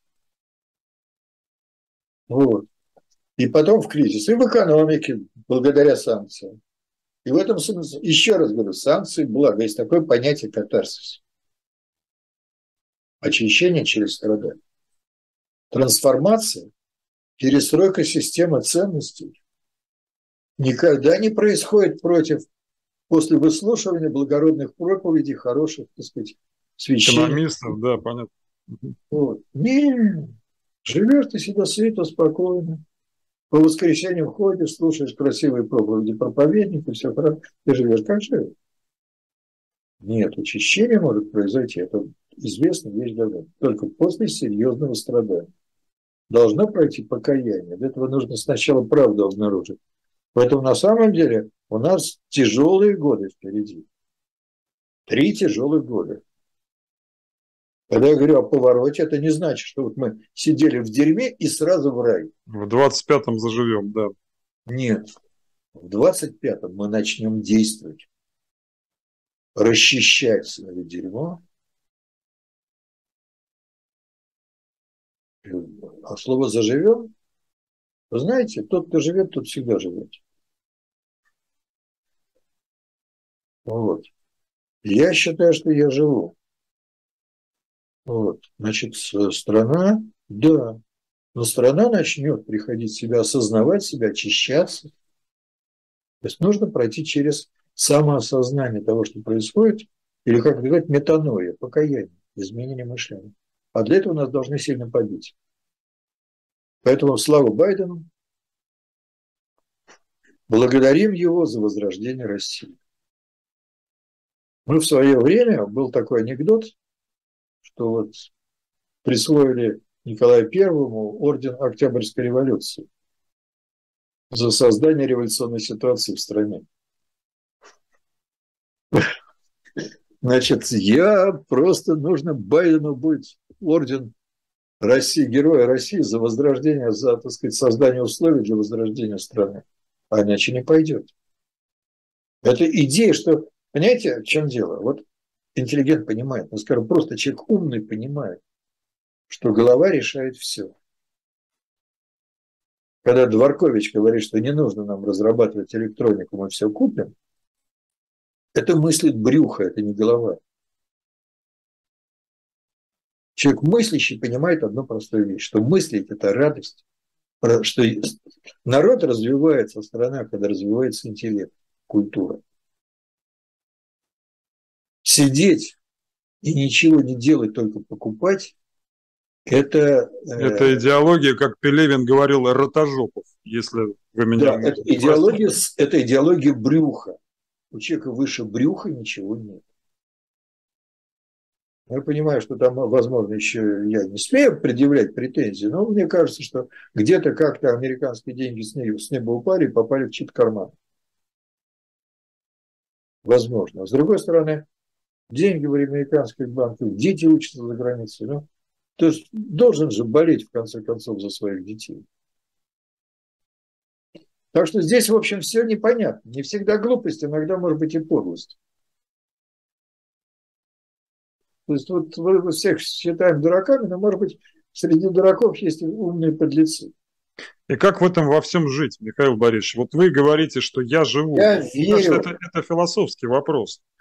Вот. И потом в кризис. И в экономике, благодаря санкциям. И в этом смысле, еще раз говорю, санкции, благо, есть такое понятие катарсис. Очищение через страдания. Трансформация, перестройка системы ценностей никогда не происходит после выслушивания благородных проповедей, хороших, так сказать, священников. Экономистов, да, понятно. Вот. Не, живешь ты себя сыто, спокойно. По воскресеньям ходишь, слушаешь красивые проповеди проповедника, все хорошо, ты живешь как живешь. Нет, очищение может произойти, это известная вещь давно, только после серьезного страдания. Должно пройти покаяние, для этого нужно сначала правду обнаружить. Поэтому на самом деле у нас тяжелые годы впереди. 3 тяжелых года. Когда я говорю о повороте, это не значит, что вот мы сидели в дерьме и сразу в рай. В 25-м заживем, да. Нет. В 25-м мы начнем действовать. Расчищать свое дерьмо. А слово «заживем», вы знаете, тот, кто живет, тот всегда живет. Вот. Я считаю, что я живу. Вот. Значит, страна, да, но страна начнет приходить в себя, осознавать себя, очищаться. То есть нужно пройти через самоосознание того, что происходит, или, как сказать, метаноия, покаяние, изменение мышления. А для этого нас должны сильно побить. Поэтому слава Байдену, благодарим его за возрождение России. Мы в свое время, был такой анекдот, что вот присвоили Николаю Первому орден Октябрьской революции за создание революционной ситуации в стране. Значит, нужно Байдену будет орден России, Героя России за возрождение, за, так сказать, создание условий для возрождения страны. А иначе не пойдет. Это идея, что, понимаете, в чем дело? Вот интеллигент понимает, ну, скажем, просто человек умный понимает, что голова решает все. Когда Дворкович говорит, что не нужно нам разрабатывать электронику, мы все купим, это мыслит брюхо, это не голова. Человек мыслящий понимает одну простую вещь, что мыслить – это радость, что народ развивается, страна, когда развивается интеллект, культура. Сидеть и ничего не делать, только покупать – это идеология, как Пелевин говорил, ротожопов, если вы меня... Да, это идеология брюха. У человека выше брюха ничего нет. Я понимаю, что там, возможно, еще я не смею предъявлять претензии, но мне кажется, что где-то как-то американские деньги с неба упали и попали в чьи-то карманы. Возможно. А с другой стороны, деньги в американских банках, дети учатся за границей. Ну, то есть должен же болеть, в конце концов, за своих детей. Так что здесь, в общем, все непонятно. Не всегда глупость, иногда может быть и подлость. То есть вот мы всех считаем дураками, но, может быть, среди дураков есть и умные подлецы. И как в этом во всем жить, Михаил Борисович? Вот вы говорите, что я живу. Я верю. Это философский вопрос.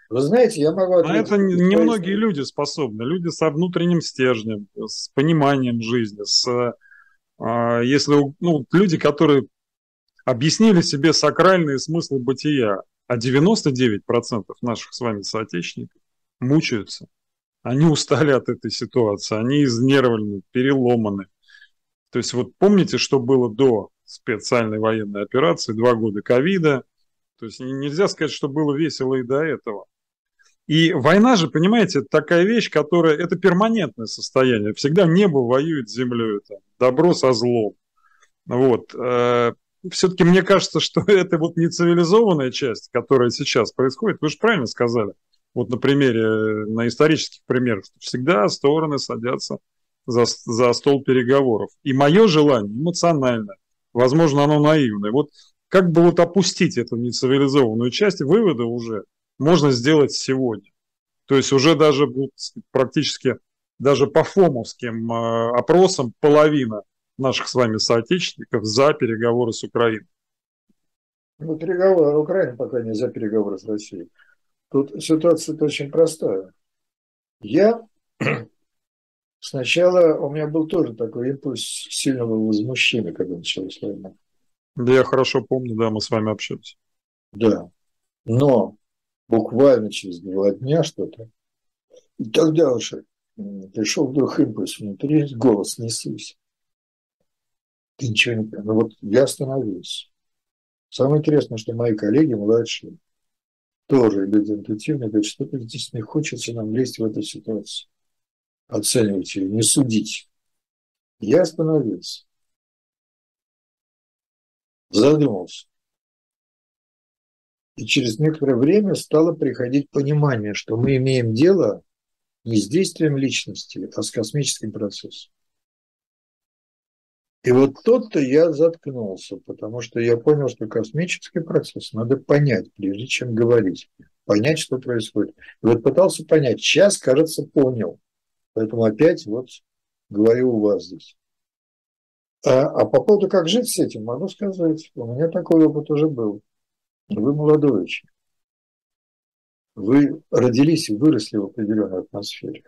Вы знаете, я могу На ответить. это немногие люди способны. Люди со внутренним стержнем, с пониманием жизни, если люди, которые объяснили себе сакральные смыслы бытия, а 99% наших с вами соотечественников мучаются. Они устали от этой ситуации, они изнервлены, переломаны. То есть вот помните, что было до специальной военной операции, 2 года ковида. То есть нельзя сказать, что было весело и до этого. И война же, понимаете, это такая вещь, которая, это перманентное состояние. Всегда небо воюет с землей, это добро со злом. Вот. Все-таки мне кажется, что это вот не цивилизованная часть, которая сейчас происходит. Вы же правильно сказали. Вот на примере, на исторических примерах, что всегда стороны садятся за стол переговоров. И мое желание эмоциональное, возможно, оно наивное. Вот как бы вот опустить эту нецивилизованную часть, выводы уже можно сделать сегодня. То есть уже даже практически даже по фомовским опросам половина наших с вами соотечественников за переговоры с Украиной. Ну, переговоры Украины пока не за переговоры с Россией. Тут ситуация очень простая. Я сначала, у меня был тоже такой импульс сильного возмущения, когда началась война. Да, я хорошо помню, да, мы с вами общались. Да, но буквально через 2 дня что-то, и тогда уже пришел вдруг импульс внутри, голос несусь. Ты ничего не понимаешь. Ну вот я остановился. Самое интересное, что мои коллеги младшие, тоже люди интуитивные, говорят, что-то здесь не хочется нам лезть в эту ситуацию. Оценивать ее, не судить. Я остановился, задумался. И через некоторое время стало приходить понимание, что мы имеем дело не с действием личности, а с космическим процессом. И вот тут-то я заткнулся, потому что я понял, что космический процесс надо понять, прежде чем говорить. Понять, что происходит. И вот пытался понять. Сейчас, кажется, понял. Поэтому опять вот говорю у вас здесь. А по поводу, как жить с этим, могу сказать. У меня такой опыт уже был. Вы молодой очень. Вы родились и выросли в определенной атмосфере.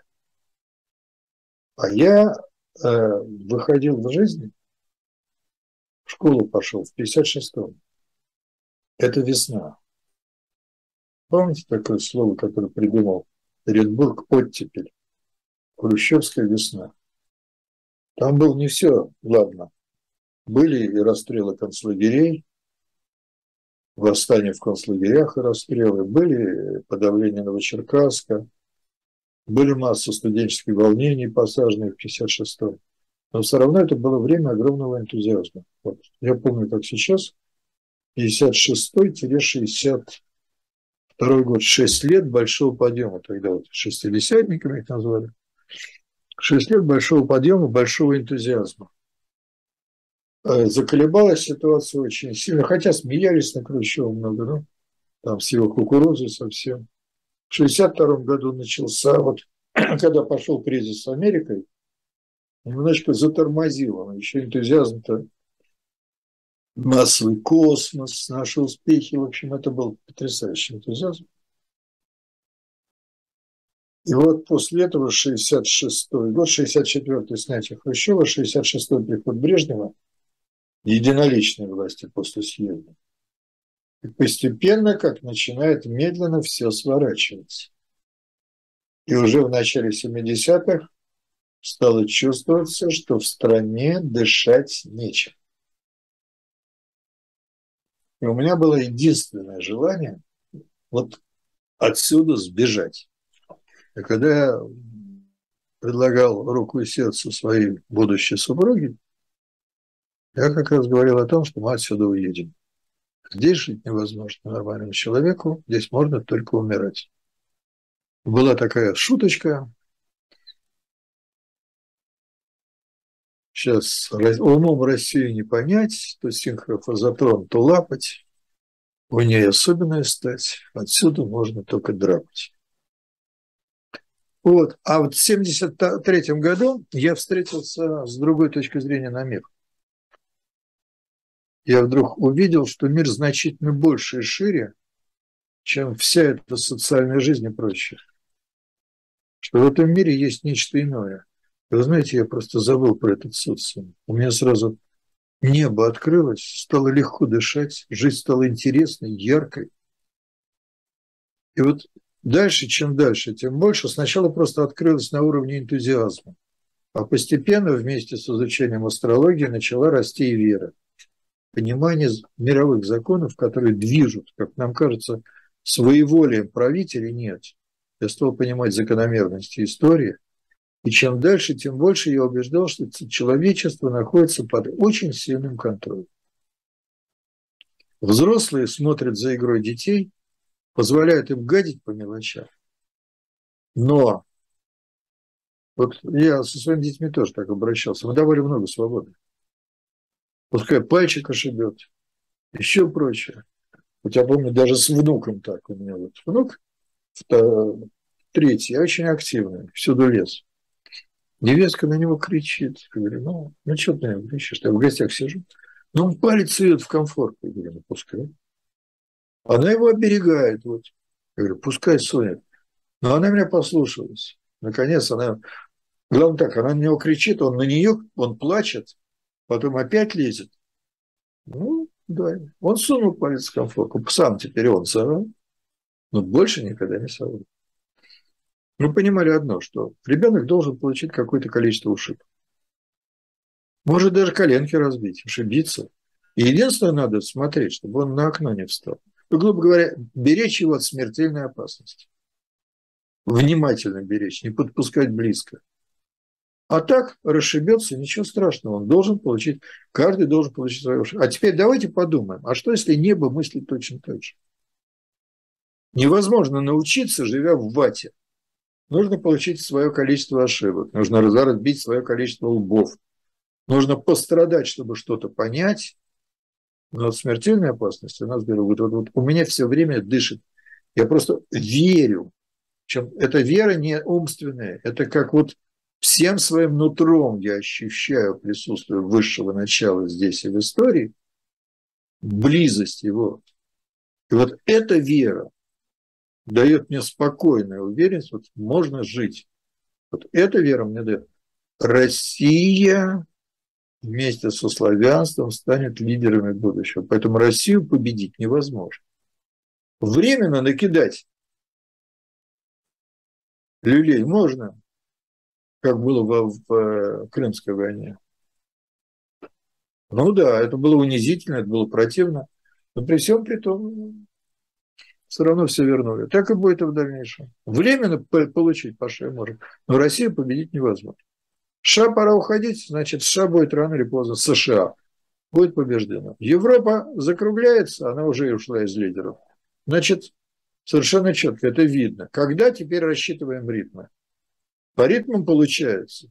А я выходил в жизнь, в школу пошел в 56-м. Это весна. Помните такое слово, которое придумал Ридбург «оттепель»? Хрущевская весна. Там было не все, ладно. Были и расстрелы концлагерей, восстания в концлагерях и расстрелы, были подавления Новочеркасска, были масса студенческих волнений, посаженных в 56-м. Но все равно это было время огромного энтузиазма. Вот. Я помню, как сейчас, 56-62 год, 6 лет большого подъема, тогда вот шестидесятниками их назвали, 6 лет большого подъема, большого энтузиазма. Заколебалась ситуация очень сильно, хотя смеялись на Хрущева много, ну, там с его кукурузой совсем. В 1962 году начался, вот когда пошел кризис с Америкой, немножечко затормозило, еще энтузиазм-то, массовый космос, наши успехи, в общем, это был потрясающий энтузиазм. И вот после этого 66-й год, 64-й снятие Хрущева, 66-й приход Брежнева, единоличной власти после съезда. И постепенно, как начинает медленно все сворачиваться. И уже в начале 70-х стало чувствоваться, что в стране дышать нечем. И у меня было единственное желание вот отсюда сбежать. И когда я предлагал руку и сердце своей будущей супруге, я как раз говорил о том, что мы отсюда уедем. Здесь жить невозможно нормальному человеку, здесь можно только умирать. Была такая шуточка. Сейчас умом Россию не понять, то синхрофазотрон, то лапать. У ней особенная стать. Отсюда можно только драпать. Вот. А вот в 1973 году я встретился с другой точки зрения на мир. Я вдруг увидел, что мир значительно больше и шире, чем вся эта социальная жизнь и прочее. Что в этом мире есть нечто иное. И вы знаете, я просто забыл про этот социум. У меня сразу небо открылось, стало легко дышать, жизнь стала интересной, яркой. И вот дальше, чем дальше, тем больше. Сначала просто открылось на уровне энтузиазма. А постепенно вместе с изучением астрологии начала расти и вера. Понимание мировых законов, которые движут, как нам кажется, своеволием правителей, нет. Я стал понимать закономерности истории. И чем дальше, тем больше я убеждал, что человечество находится под очень сильным контролем. Взрослые смотрят за игрой детей, позволяют им гадить по мелочам. Но вот я со своими детьми тоже так обращался. Мы давали много свободы. Пускай пальчик ошибет, еще прочее. Вот я помню, даже с внуком так. У меня вот внук третий, очень активный, всюду лез. Невестка на него кричит. Я говорю, ну что ты на него кричишь? Я в гостях сижу. Ну, он палец сует в комфорт. Я говорю, ну, пускай. Она его оберегает. Вот. Я говорю, пускай сует. Но она меня послушалась. Наконец она... Главное так, она на него кричит, он на нее, он плачет, потом опять лезет. Ну, да. Он сунул палец в комфорт. Сам теперь он совал. Но больше никогда не совал. Мы понимали одно, что ребенок должен получить какое-то количество ушибов. Может даже коленки разбить, ошибиться. И единственное, надо смотреть, чтобы он на окно не встал. Ну, грубо говоря, беречь его от смертельной опасности. Внимательно беречь, не подпускать близко. А так расшибется, ничего страшного. Он должен получить, каждый должен получить свою ошибку. А теперь давайте подумаем, а что если небо мыслит точно так же? Невозможно научиться, живя в вате. Нужно получить свое количество ошибок, нужно разбить свое количество лбов, нужно пострадать, чтобы что-то понять, но от смертельной опасности у нас берут. Вот у меня все время дышит. Я просто верю. Причем эта вера не умственная, это как вот всем своим нутром я ощущаю присутствие высшего начала здесь и в истории, близость его. И вот эта вера дает мне спокойную уверенность, вот можно жить. Вот эта вера мне дает. Россия вместе со славянством станет лидерами будущего. Поэтому Россию победить невозможно. Временно накидать люлей можно, как было в Крымской войне. Ну да, это было унизительно, это было противно. Но при всем при том, все равно все вернули. Так и будет и в дальнейшем. Временно получить по шее можно, но Россию победить невозможно. США пора уходить, значит, США будет рано или поздно, США будет побеждена. Европа закругляется, она уже ушла из лидеров. Значит, совершенно четко, это видно. Когда теперь рассчитываем ритмы? По ритмам получается,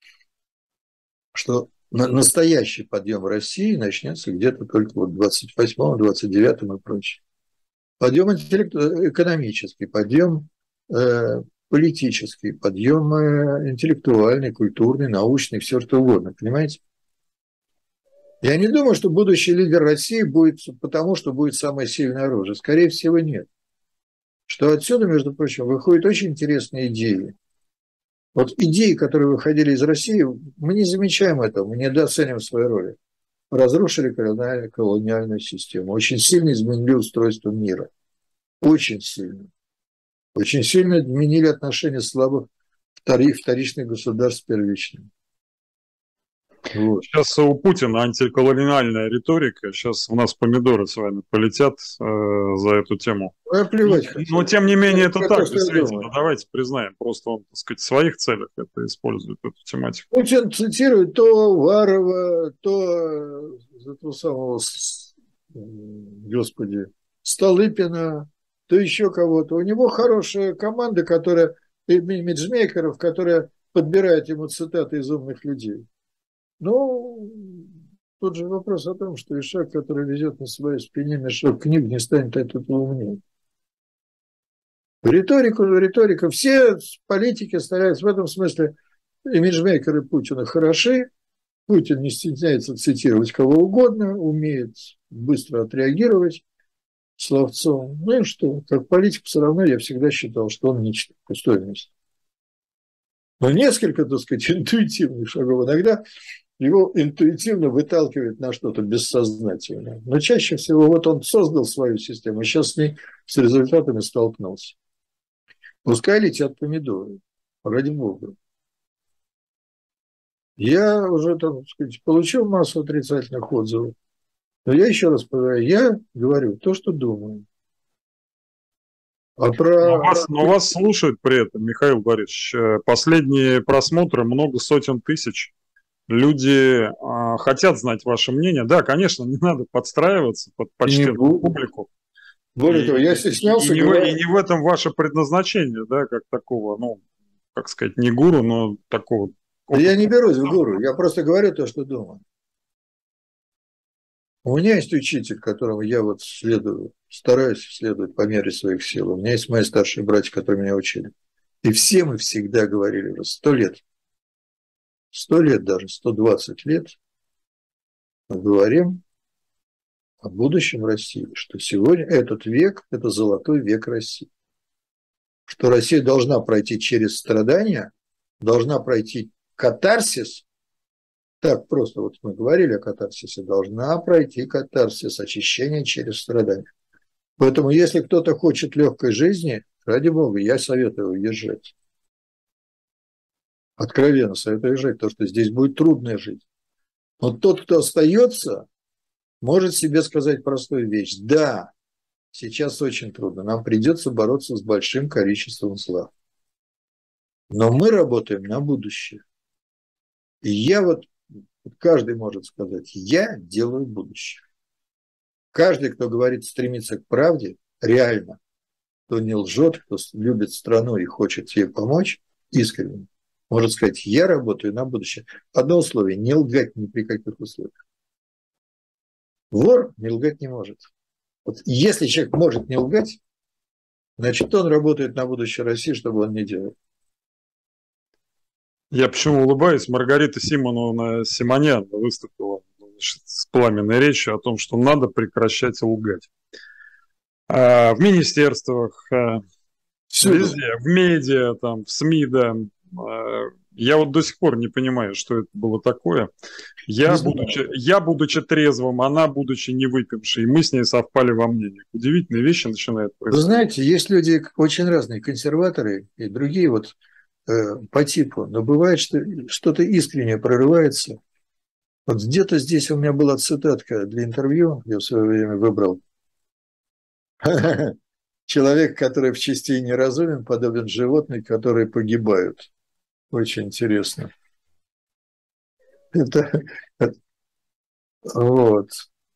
что настоящий подъем России начнется где-то только вот в 28-м, 29-м и прочее. Подъем экономический, подъем политический, подъем интеллектуальный, культурный, научный, все что угодно, понимаете? Я не думаю, что будущий лидер России будет потому, что будет самое сильное оружие. Скорее всего, нет. Что отсюда, между прочим, выходят очень интересные идеи. Вот идеи, которые выходили из России, мы не замечаем этого, мы недооцениваем свою роль. Разрушили колониальную систему, очень сильно изменили устройство мира. Очень сильно. Очень сильно изменили отношения слабых вторичных государств с первичными. Вот. Сейчас у Путина антиколониальная риторика. Сейчас у нас помидоры с вами полетят за эту тему. Плевать но тем не менее это так, действительно. Давайте признаем. Просто он, так сказать, в своих целях это использует, эту тематику. Путин цитирует то Варова, то этого самого, господи, Столыпина, то еще кого-то. У него хорошая команда, которая, имиджмейкеров, которая подбирает ему цитаты из умных людей. Ну, тот же вопрос о том, что ишак, который везет на своей спине мешок книг, не станет от этого умнее. Риторика. Все политики стараются в этом смысле. Имиджмейкеры Путина хороши. Путин не стесняется цитировать кого угодно, умеет быстро отреагировать. словцом. Ну и что? Как политик все равно я всегда считал, что он нечто, пустое место. Но несколько, так сказать, интуитивных шагов. Иногда его интуитивно выталкивает на что-то бессознательное. Но чаще всего вот он создал свою систему, и сейчас с ней, с результатами столкнулся. Пускай летят помидоры, ради бога. Я уже, так сказать, получил массу отрицательных отзывов. Но я еще раз повторяю, я говорю то, что думаю. А Но вас слушают при этом, Михаил Борисович. Последние просмотры много сотен тысяч. Люди хотят знать ваше мнение. Да, конечно, не надо подстраиваться под почтенную публику. Более того, я стеснялся говорить. И не в этом ваше предназначение, да, как такого, ну, как сказать, не гуру, но такого. Да я не берусь в гуру, я просто говорю то, что думаю. У меня есть учитель, которому я вот следую, стараюсь следовать по мере своих сил. У меня есть мои старшие братья, которые меня учили. И все мы всегда говорили уже 100 лет, 100 лет даже, 120 лет мы говорим о будущем России, что сегодня этот век – это золотой век России. Что Россия должна пройти через страдания, должна пройти катарсис. Так просто, вот мы говорили о катарсисе, должна пройти катарсис, очищение через страдания. Поэтому, если кто-то хочет легкой жизни, ради бога, я советую уезжать. Откровенно советую уезжать, потому что здесь будет трудная жизнь. Но тот, кто остается, может себе сказать простую вещь. Да, сейчас очень трудно, нам придется бороться с большим количеством зла. Но мы работаем на будущее. И я вот, каждый может сказать, я делаю будущее. Каждый, кто говорит, стремится к правде, реально, кто не лжет, кто любит страну и хочет ей помочь, искренне, может сказать, я работаю на будущее. Одно условие – не лгать ни при каких условиях. Вор не лгать не может. Вот если человек может не лгать, значит, он работает на будущее России, чтобы он не делал. Я почему улыбаюсь? Маргарита Симоновна Симонян выступила, значит, с пламенной речью о том, что надо прекращать лгать. В министерствах, везде, в медиа, там, в СМИ, да. Я вот до сих пор не понимаю, что это было такое. Я, будучи трезвым, она, будучи не выпившей, мы с ней совпали во мнениях. Удивительные вещи начинают происходить. Вы знаете, есть люди очень разные, консерваторы и другие вот по типу, но бывает, что что-то искренне прорывается. Вот где-то здесь у меня была цитатка для интервью, я в свое время выбрал. Человек, который в части неразумен, подобен животным, которые погибают. Очень интересно. Это вот.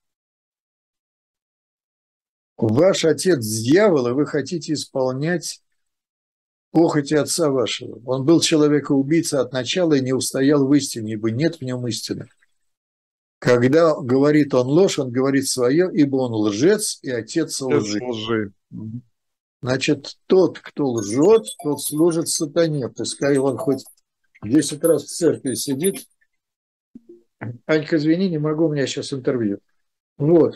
Ваш отец дьявол, и вы хотите исполнять похоти отца вашего. Он был человекоубийца от начала и не устоял в истине, ибо нет в нем истины. Когда говорит он ложь, он говорит свое, ибо он лжец и отец лжи. Значит, тот, кто лжет, тот служит сатане. Пускай он хоть 10 раз в церкви сидит. Анька, извини, не могу, у меня сейчас интервью. Вот.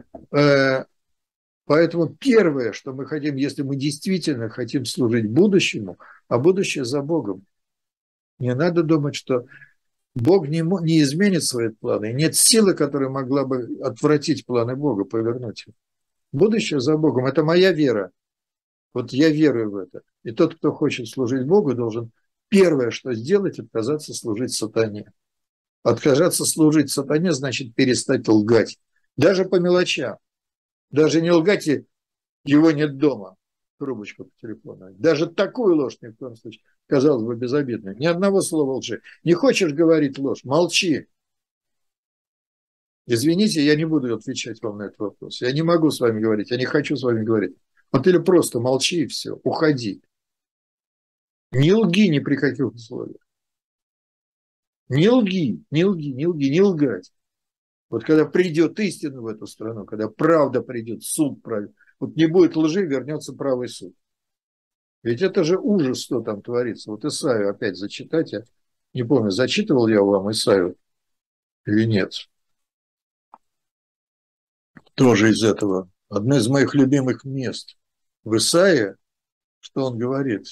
Поэтому первое, что мы хотим, если мы действительно хотим служить будущему, а будущее за Богом, не надо думать, что Бог не изменит свои планы. Нет силы, которая могла бы отвратить планы Бога, повернуть их. Будущее за Богом – это моя вера. Вот я верую в это. И тот, кто хочет служить Богу, должен первое, что сделать, отказаться служить сатане. Отказаться служить сатане значит перестать лгать. Даже по мелочам. Даже не лгать, и его нет дома. Трубочка по телефону. Даже такую ложь ни в коем случае. Казалось бы, безобидную. Ни одного слова лжи. Не хочешь говорить ложь? Молчи. Извините, я не буду отвечать вам на этот вопрос. Я не могу с вами говорить. Я не хочу с вами говорить. Вот или просто молчи и все. Уходи. Не лги ни при каких условиях. Не лги, не лги, не лги, не лгать. Вот когда придет истина в эту страну, когда правда придет, суд правит, вот не будет лжи, вернется правый суд. Ведь это же ужас, что там творится. Вот Исаию опять зачитать. Я не помню, зачитывал я вам Исаию или нет. Тоже из этого Одно из моих любимых мест в Исаии, что он говорит.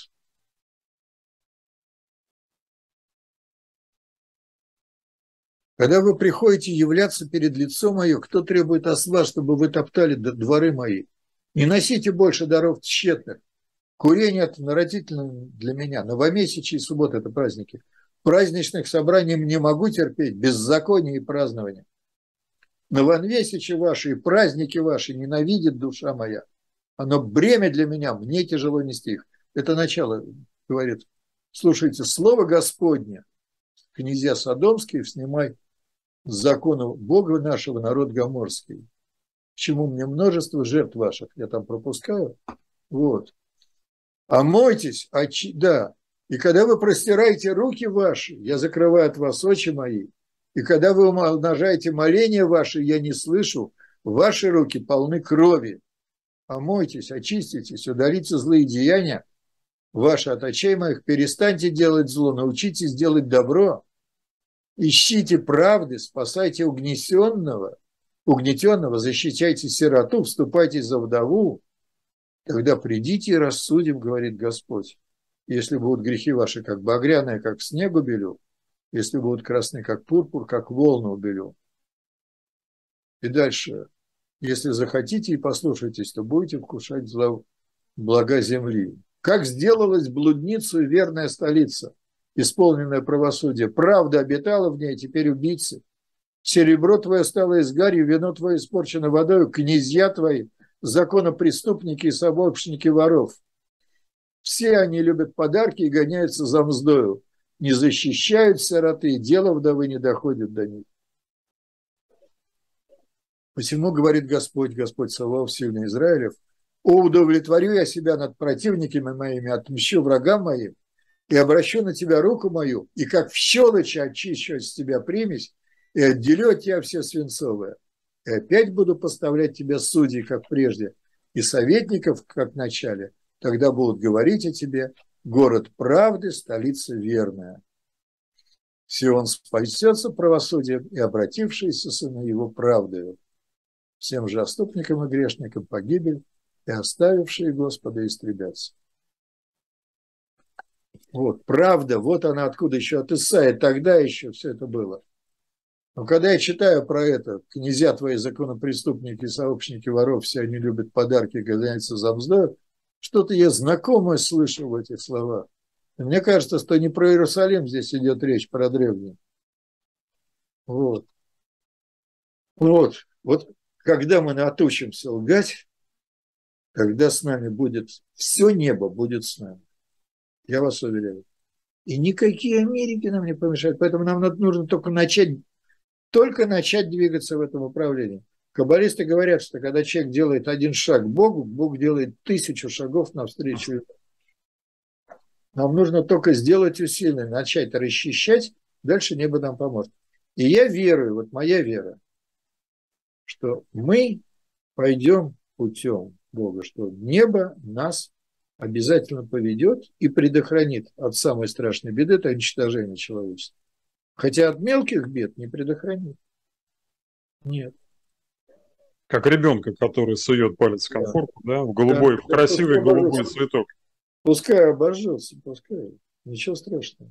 Когда вы приходите являться перед лицом мое, кто требует от вас, чтобы вы топтали дворы мои? Не носите больше даров тщетных. Курение – это отвратительно для меня. Новомесячие и субботы – это праздники. Праздничных собраний не могу терпеть, беззаконие и празднование. Новомесячие ваши и праздники ваши ненавидит душа моя. Оно бремя для меня, мне тяжело нести их. Это начало, говорит. Слушайте, слово Господне, князья Содомские, снимай с закона Бога нашего народ Гоморский. К чему мне множество жертв ваших, я там пропускаю. Вот. Омойтесь, да. И когда вы простираете руки ваши, я закрываю от вас очи мои. И когда вы умножаете моления ваши, я не слышу, ваши руки полны крови. Омойтесь, очиститесь, удалите злые деяния ваши от очей моих, перестаньте делать зло, научитесь делать добро, ищите правды, спасайте угнетенного, защищайте сироту, вступайте за вдову. Тогда придите и рассудим, говорит Господь. Если будут грехи ваши, как багряные, как снег убелю, если будут красны, как пурпур, как волны убелю. И дальше. Если захотите и послушаетесь, то будете вкушать блага земли. Как сделалась блудницу верная столица, исполненная правосудие. Правда обитала в ней, теперь убийцы. Серебро твое стало изгарью, вино твое испорчено водой, князья твои, законопреступники и сообщники воров. Все они любят подарки и гоняются за мздою. Не защищают сироты, и дело вдовы не доходит до них. Посему, говорит Господь, Господь Саваоф, сильный Израилев, удовлетворю я себя над противниками моими, отмщу врагам моим, и обращу на тебя руку мою, и как в щелочи очищу с тебя примесь, и отделю от тебя все свинцовое. И опять буду поставлять тебя судей, как прежде, и советников, как в начале. Тогда будут говорить о тебе: город правды, столица верная. Сион спасется правосудием, и обратившиеся сыны его правдою. Всем же отступникам и грешникам погибель, и оставившие Господа истребятся. Вот, правда, вот она откуда еще от Исаии, тогда еще все это было. Но когда я читаю про это, князья твои, законопреступники, сообщники воров, все они любят подарки, гоняются за мздою, что-то я знакомое слышу в этих словах. И мне кажется, что не про Иерусалим здесь идет речь, про древний. Вот. Вот. Когда мы научимся лгать, когда с нами будет, все небо будет с нами. Я вас уверяю. И никакие Америки нам не помешают. Поэтому нам нужно только начать двигаться в этом направлении. Каббалисты говорят, что когда человек делает один шаг к Богу, Бог делает 1000 шагов навстречу. Нам нужно только сделать усилия, начать расчищать, дальше небо нам поможет. И я верую, вот моя вера, что мы пойдем путем Бога, что небо нас обязательно поведет и предохранит от самой страшной беды, это уничтожение человечества. Хотя от мелких бед не предохранит. Нет. Как ребенка, который сует палец в конфорку, да, в голубой, в красивый голубой цветок. Пускай обожжется, пускай. Ничего страшного.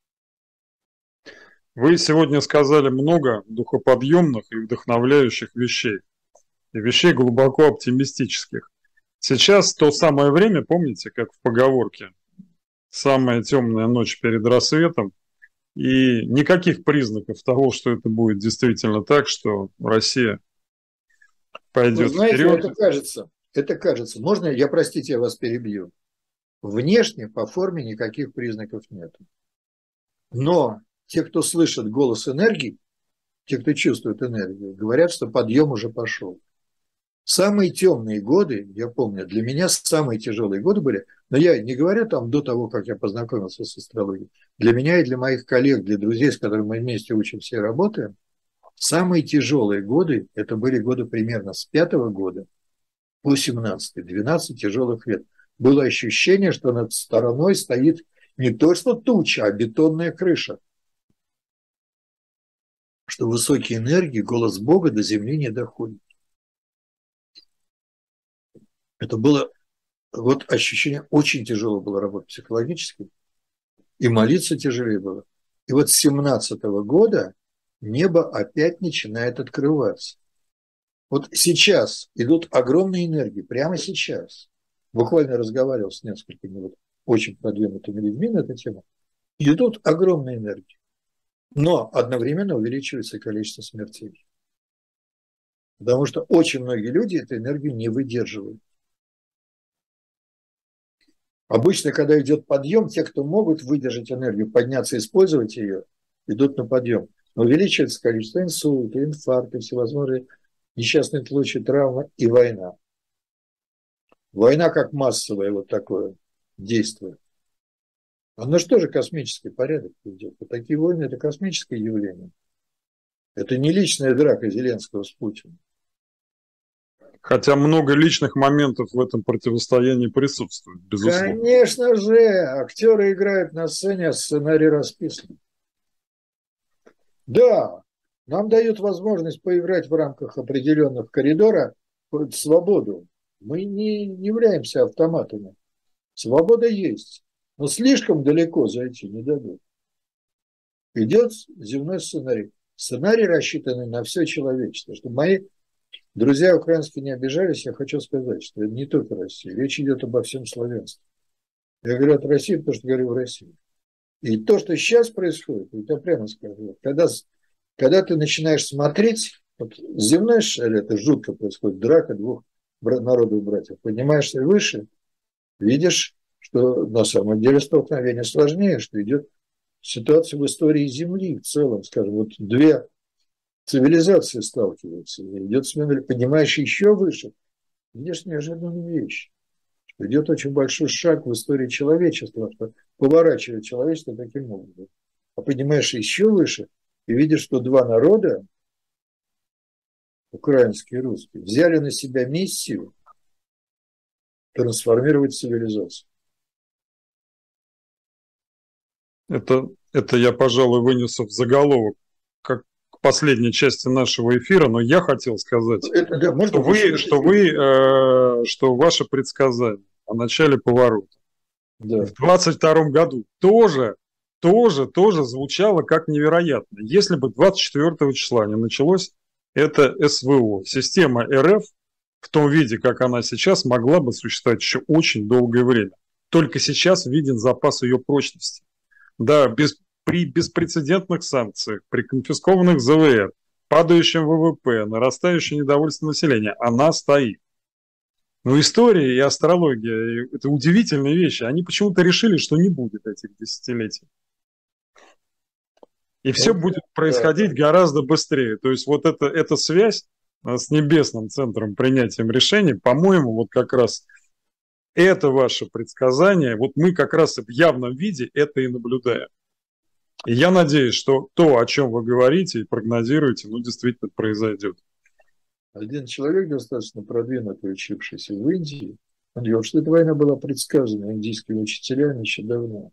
Вы сегодня сказали много духоподъемных и вдохновляющих вещей. И вещей глубоко оптимистических. Сейчас то самое время, помните, как в поговорке, самая темная ночь перед рассветом, и никаких признаков того, что это будет действительно так, что Россия пойдет вперед. Это кажется. Можно я, простите, я вас перебью? Внешне по форме никаких признаков нет. Но те, кто слышит голос энергии, те, кто чувствует энергию, говорят, что подъем уже пошел. Самые темные годы, я помню, для меня самые тяжелые годы были, но я не говорю там до того, как я познакомился с астрологией, для меня и для моих коллег, для друзей, с которыми мы вместе учимся и работаем, самые тяжелые годы, это были годы примерно с 5-го года по 17-й, 12 тяжелых лет. Было ощущение, что над стороной стоит не то что туча, а бетонная крыша. Что высокие энергии, голос Бога до земли не доходит. Это было вот ощущение, очень тяжело было работать психологически, и молиться тяжелее было. И вот с 17-го года небо опять начинает открываться. Вот сейчас идут огромные энергии, прямо сейчас. Буквально разговаривал с несколькими вот очень продвинутыми людьми на эту тему. Идут огромные энергии. Но одновременно увеличивается количество смертей. Потому что очень многие люди эту энергию не выдерживают. Обычно, когда идет подъем, те, кто могут выдержать энергию, подняться, использовать ее, идут на подъем. Но увеличивается количество инсультов, инфарктов, всевозможные несчастные случаи, травмы и война. Война как массовое вот такое действие. Оно же тоже космический порядок идет. Вот такие войны – это космическое явление. Это не личная драка Зеленского с Путиным. Хотя много личных моментов в этом противостоянии присутствует, безусловно. Конечно же, актеры играют на сцене, а сценарий расписан. Да, нам дают возможность поиграть в рамках определенных коридора свободу. Мы не являемся автоматами. Свобода есть, но слишком далеко зайти не дадут. Идет земной сценарий. Сценарий, рассчитанный на все человечество. Чтобы мои друзья украинские не обижались, я хочу сказать, что это не только Россия. Речь идет обо всем славянстве. Я говорю от России, потому что говорю в России. И то, что сейчас происходит, я прямо скажу, когда ты начинаешь смотреть, вот земной шар, это жутко происходит, драка двух народов братьев, поднимаешься выше, видишь, что на самом деле столкновение сложнее, что идет ситуация в истории Земли в целом, скажем, вот две цивилизации сталкиваются, идет смена, поднимаешь еще выше, видишь неожиданную вещь. Идет очень большой шаг в истории человечества, что поворачивает человечество таким образом. А поднимаешь еще выше и видишь, что два народа, украинский и русский, взяли на себя миссию трансформировать цивилизацию. Это я, пожалуй, вынесу в заголовок как к последней части нашего эфира, но я хотел сказать, что ваше предсказание о начале поворота в 2022 году тоже звучало как невероятно. Если бы 24 числа не началось это СВО, система РФ в том виде, как она сейчас, могла бы существовать еще очень долгое время. Только сейчас виден запас ее прочности. Да, при беспрецедентных санкциях, при конфискованных ЗВР, падающем ВВП, нарастающем недовольстве населения, она стоит. Но история и астрология – это удивительные вещи. Они почему-то решили, что не будет этих десятилетий. И все будет происходить гораздо быстрее. То есть вот эта связь с небесным центром принятия решений, по-моему, вот как раз это ваше предсказание, вот мы как раз в явном виде это и наблюдаем. И я надеюсь, что то, о чем вы говорите и прогнозируете, действительно произойдет. Один человек, достаточно продвинутый, учившийся в Индии, он говорил, что эта война была предсказана индийскими учителями еще давно.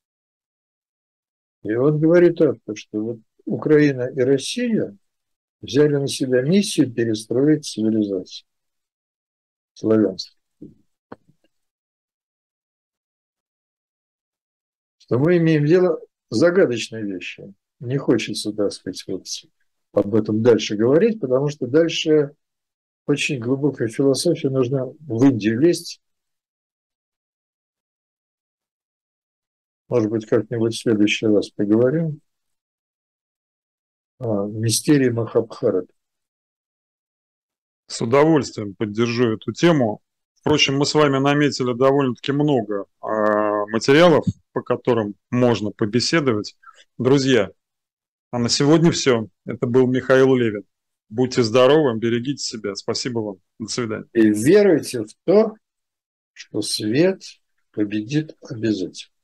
И он говорит так, что вот Украина и Россия взяли на себя миссию перестроить цивилизацию славянства. Что мы имеем дело с загадочной вещью. Не хочется, так сказать, вот об этом дальше говорить, потому что дальше очень глубокая философия, нужно в Индию лезть. Может быть, как-нибудь в следующий раз поговорим о мистерии Махабхараты. С удовольствием поддержу эту тему. Впрочем, мы с вами наметили довольно-таки много материалов, по которым можно побеседовать. Друзья, а на сегодня все. Это был Михаил Левин. Будьте здоровы, берегите себя. Спасибо вам. До свидания. И веруйте в то, что свет победит обязательно.